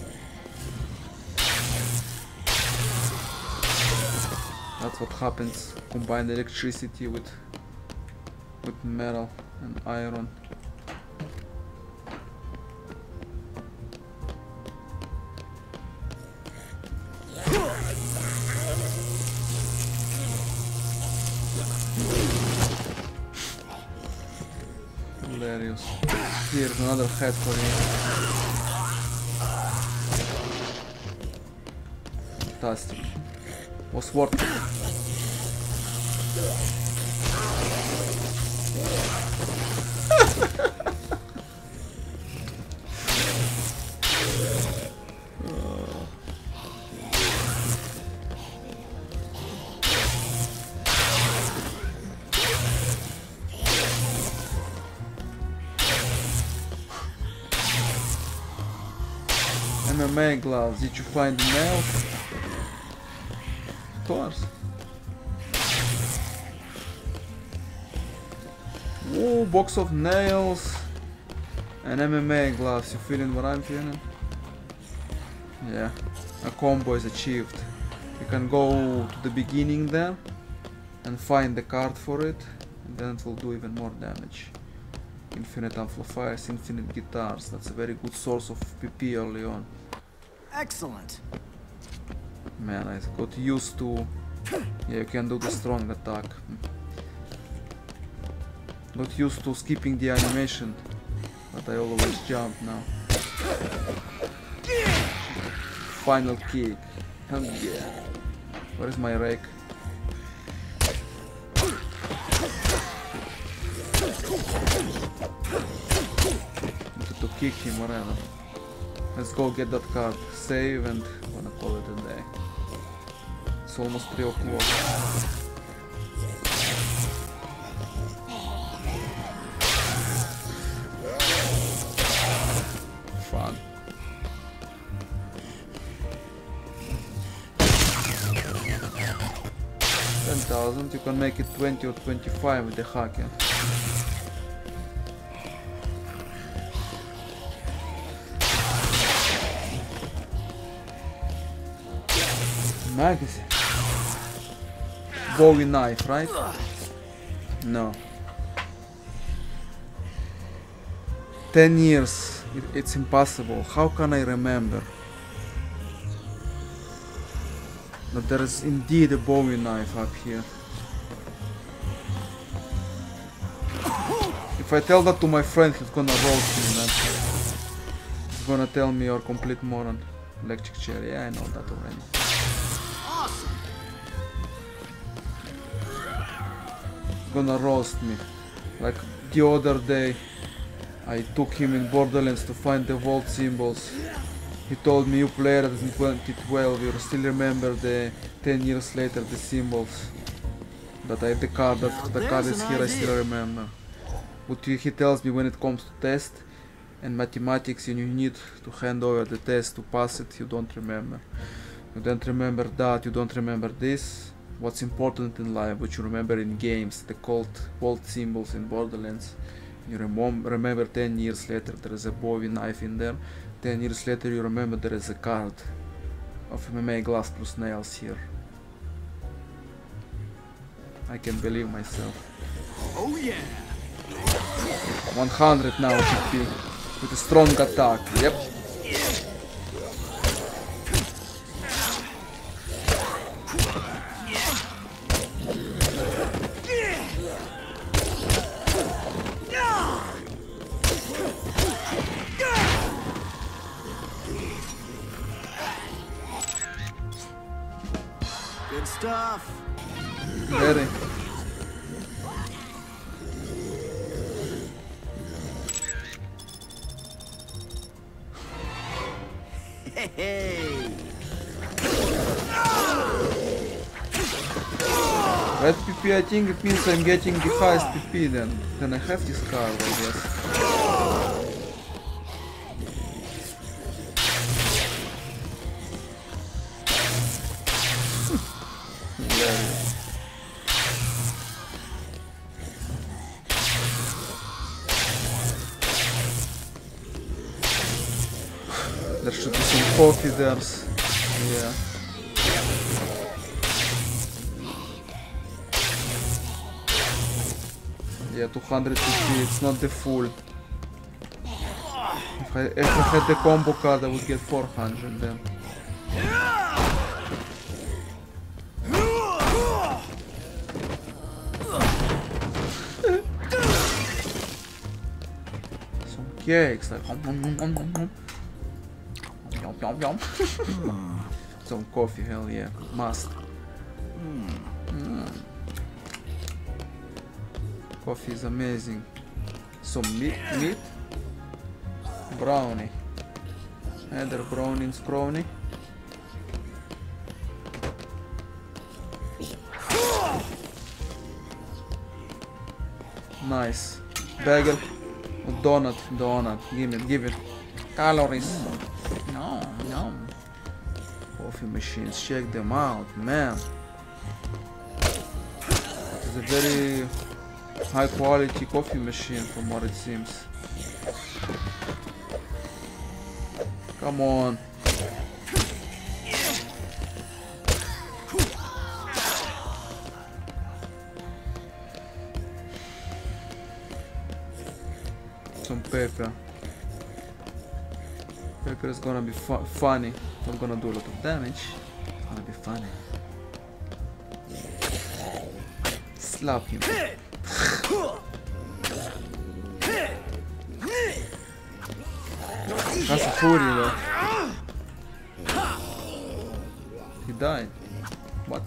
That's what happens. Combine electricity with with metal and iron. Hilarious. Here's another head for you. Fantastic. Was worth it. M M A gloves, did you find the nails? Of course. Ooh, box of nails and M M A gloves. You feeling what I'm feeling? Yeah, a combo is achieved. You can go to the beginning there and find the card for it, and then it will do even more damage. Infinite amplifiers, infinite guitars. That's a very good source of P P early on. Excellent. Man, I got used to... Yeah, you can do the strong attack. Got used to skipping the animation, but I always jump now. Final kick. Hell yeah. Where is my rake? Need to to kick him, whatever. Let's go get that card, save, and gonna call it a day. It's almost three o'clock. Fun. ten thousand, you can make it twenty or twenty-five with the hacker. Magazine. Bowie knife, right? No. Ten years. It, it's impossible. How can I remember that there is indeed a Bowie knife up here? If I tell that to my friend, he's gonna roast me, man. He's gonna tell me you're a complete moron. Electric chair. Yeah, I know that already. Gonna roast me. Like the other day, I took him in Borderlands to find the vault symbols. He told me, you played it in twenty twelve, you still remember the ten years later the symbols. That I the card that the card is here, I still remember. But he tells me when it comes to test and mathematics and you need to hand over the test to pass it, you don't remember. You don't remember that, you don't remember this. What's important in life, what you remember in games, the cult vault symbols in Borderlands. You remem remember ten years later there is a Bowie knife in there. ten years later you remember there is a card of M M A glass plus nails here. I can believe myself. Oh yeah! one hundred now H P with a strong attack. Yep. Good stuff. Very. Hey. Red P P, I think it means I'm getting the highest P P then. Then I have this card, I guess. There should be some coffee there. Yeah. Yeah, two hundred fifty, it's not the full. If I, if I had the combo card, I would get four hundred then. Some cakes, like hum, hum, hum, hum, hum, hum. Yum, yum, yum. Some coffee, hell yeah, must. Mm. Coffee is amazing. Some meat, meat, brownie, either brownie, brownie. Nice. Bagel, donut, donut. Give it, give it. Calories. No, no. Coffee machines, check them out, man. It's a very high quality coffee machine from what it seems. Come on. Some pepper. Pepper is gonna be fu funny. Not gonna do a lot of damage. It's gonna be funny. Slap him. That's a fury though. He died. What?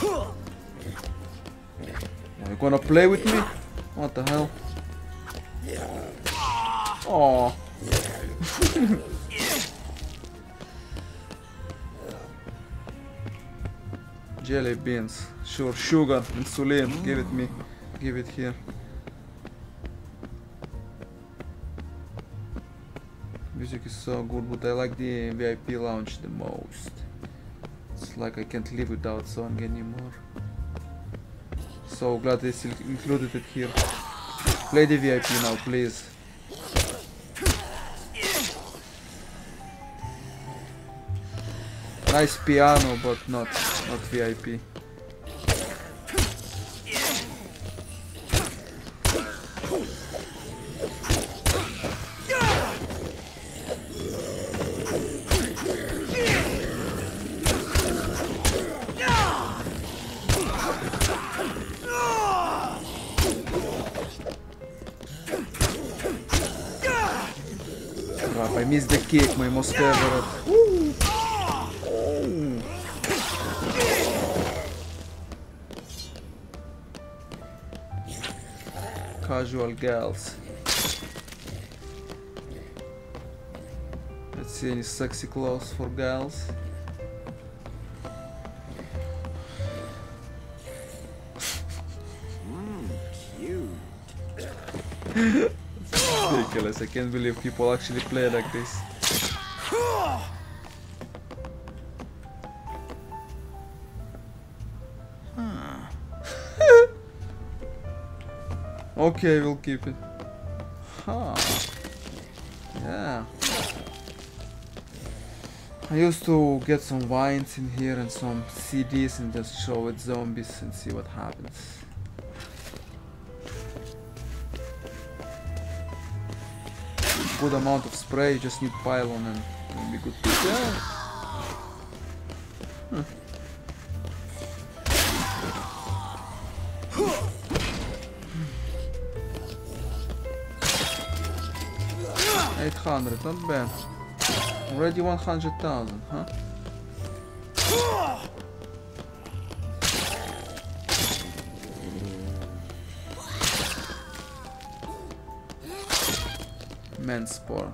Are you gonna play with me? What the hell? Oh. Jelly beans. Sure, sugar, insulin. Give it me. Give it here. Music is so good, but I like the V I P lounge the most. It's like I can't live without song anymore. So glad they still included it here. Play the V I P now, please. Nice piano, but not not V I P. Crap, I missed the kick, my most favorite. Woo. Oh. Casual gals. Let's see any sexy clothes for gals. Mmm, cute. Ridiculous, I can't believe people actually play like this. Okay, we'll keep it. Huh. Yeah. I used to get some wines in here and some C Ds and just show it zombies and see what happens. Good amount of spray, just need pylon and it'll be good to go. Huh. eight hundred, not bad. Already one hundred thousand, huh? Men's sport.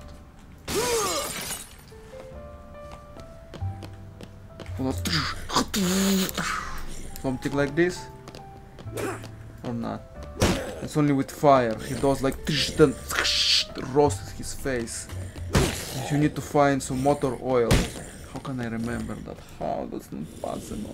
Something like this? Or not? It's only with fire. He does like then roasts his face. You need to find some motor oil. How can I remember that? How? That's not possible.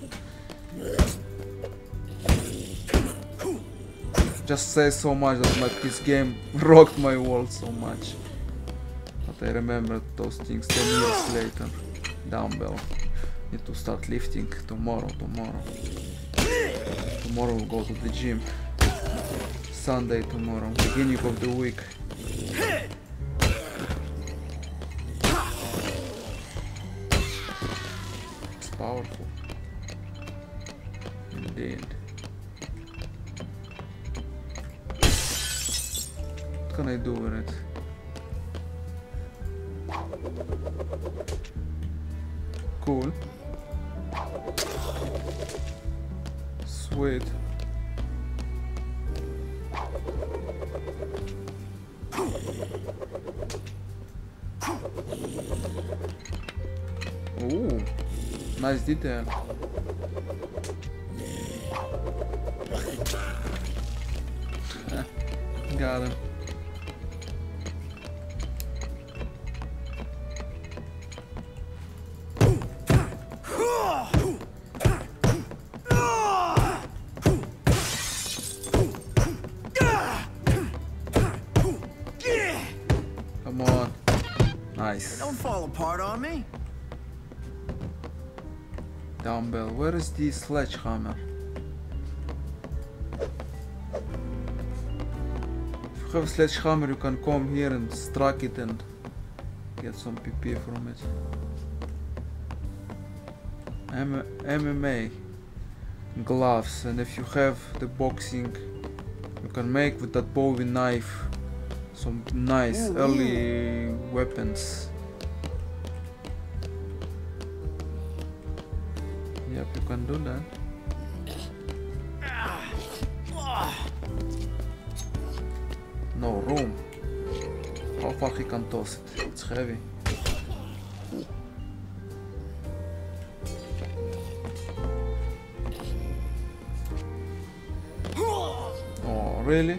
Just say so much that like this game rocked my world so much. But I remember those things ten years later. Dumbbell. Need to start lifting tomorrow, tomorrow. Tomorrow we'll go to the gym. Sunday tomorrow, beginning of the week. It's powerful. Indeed. What can I do with it? Cool. Sweet. Ooh, nice detail. Got him. Come on. Nice. Don't fall apart on me. Dumbbell. Where is the sledgehammer? If you have a sledgehammer, you can come here and strike it and get some P P from it. M MMA gloves, and if you have the boxing, you can make with that Bowie knife some nice ooh, early ooh. weapons. Yep, you can do that. No room. How far he can toss it. It's heavy. Oh, really?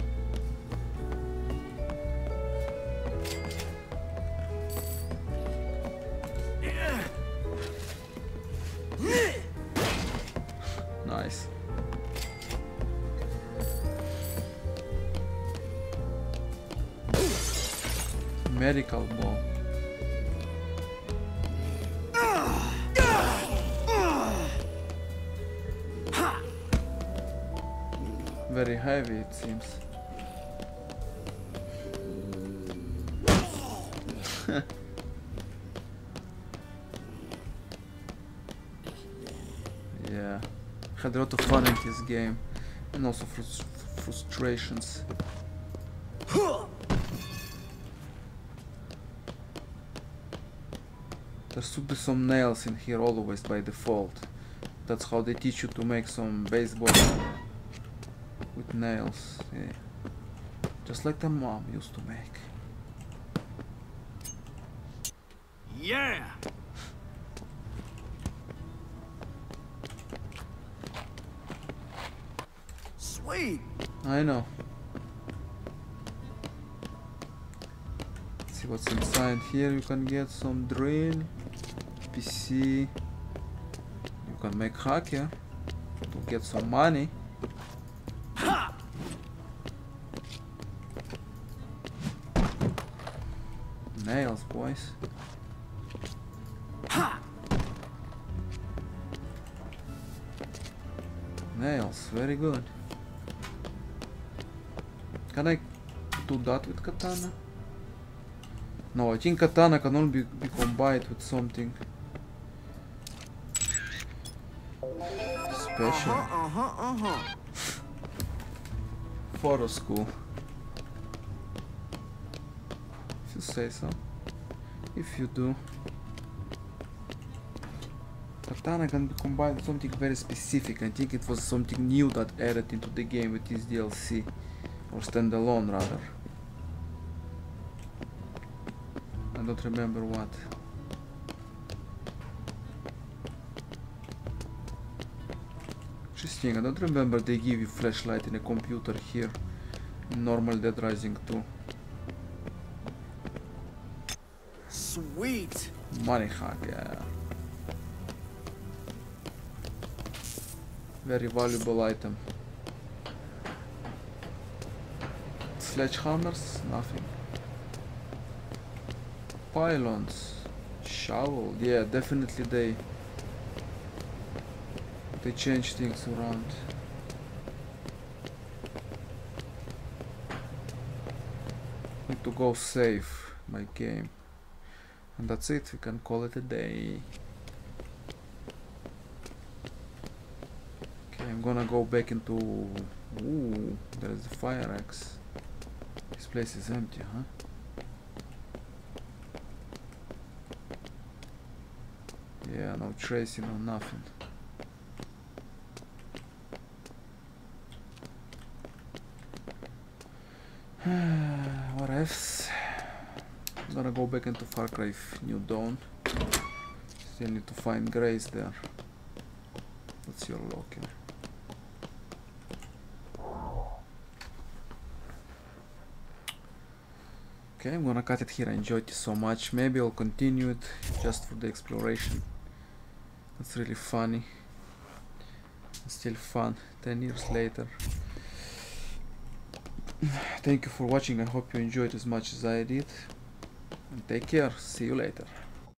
Nice. Medical ball. Very heavy, it seems. Yeah, had a lot of fun in this game, and also frus frustrations. There should be some nails in here always by default. That's how they teach you to make some baseball with nails. Yeah. Just like the mom used to make. Yeah. Sweet. I know. Let's see what's inside here. You can get some drill, P C. You can make hacker to get some money. Nails, boys. Nails, very good. Can I do that with katana? No, I think katana can only be, be combined with something special. Uh-huh, uh-huh, uh-huh. Photo school. If you say so. If you do. Katana can be combined with something very specific. I think it was something new that added into the game with this D L C. Or standalone rather. I don't remember what. Interesting, I don't remember they give you flashlight in a computer here. In normal Dead Rising two. Sweet. Money hack, yeah. Very valuable item. Sledgehammers, nothing. Pylons, shovel, yeah, definitely they they change things around. Need to go save my game, and that's it. We can call it a day. Okay, I'm gonna go back into. Ooh, there's the fire axe. This place is empty, huh? Yeah, no tracing, no nothing. What else? I'm gonna go back into Far Cry New Dawn. Still need to find Grace there. What's your locker? Okay, I'm gonna cut it here. I enjoyed it so much. Maybe I'll continue it just for the exploration. It's really funny. It's still fun ten years later. Thank you for watching. I hope you enjoyed as much as I did. And take care. See you later.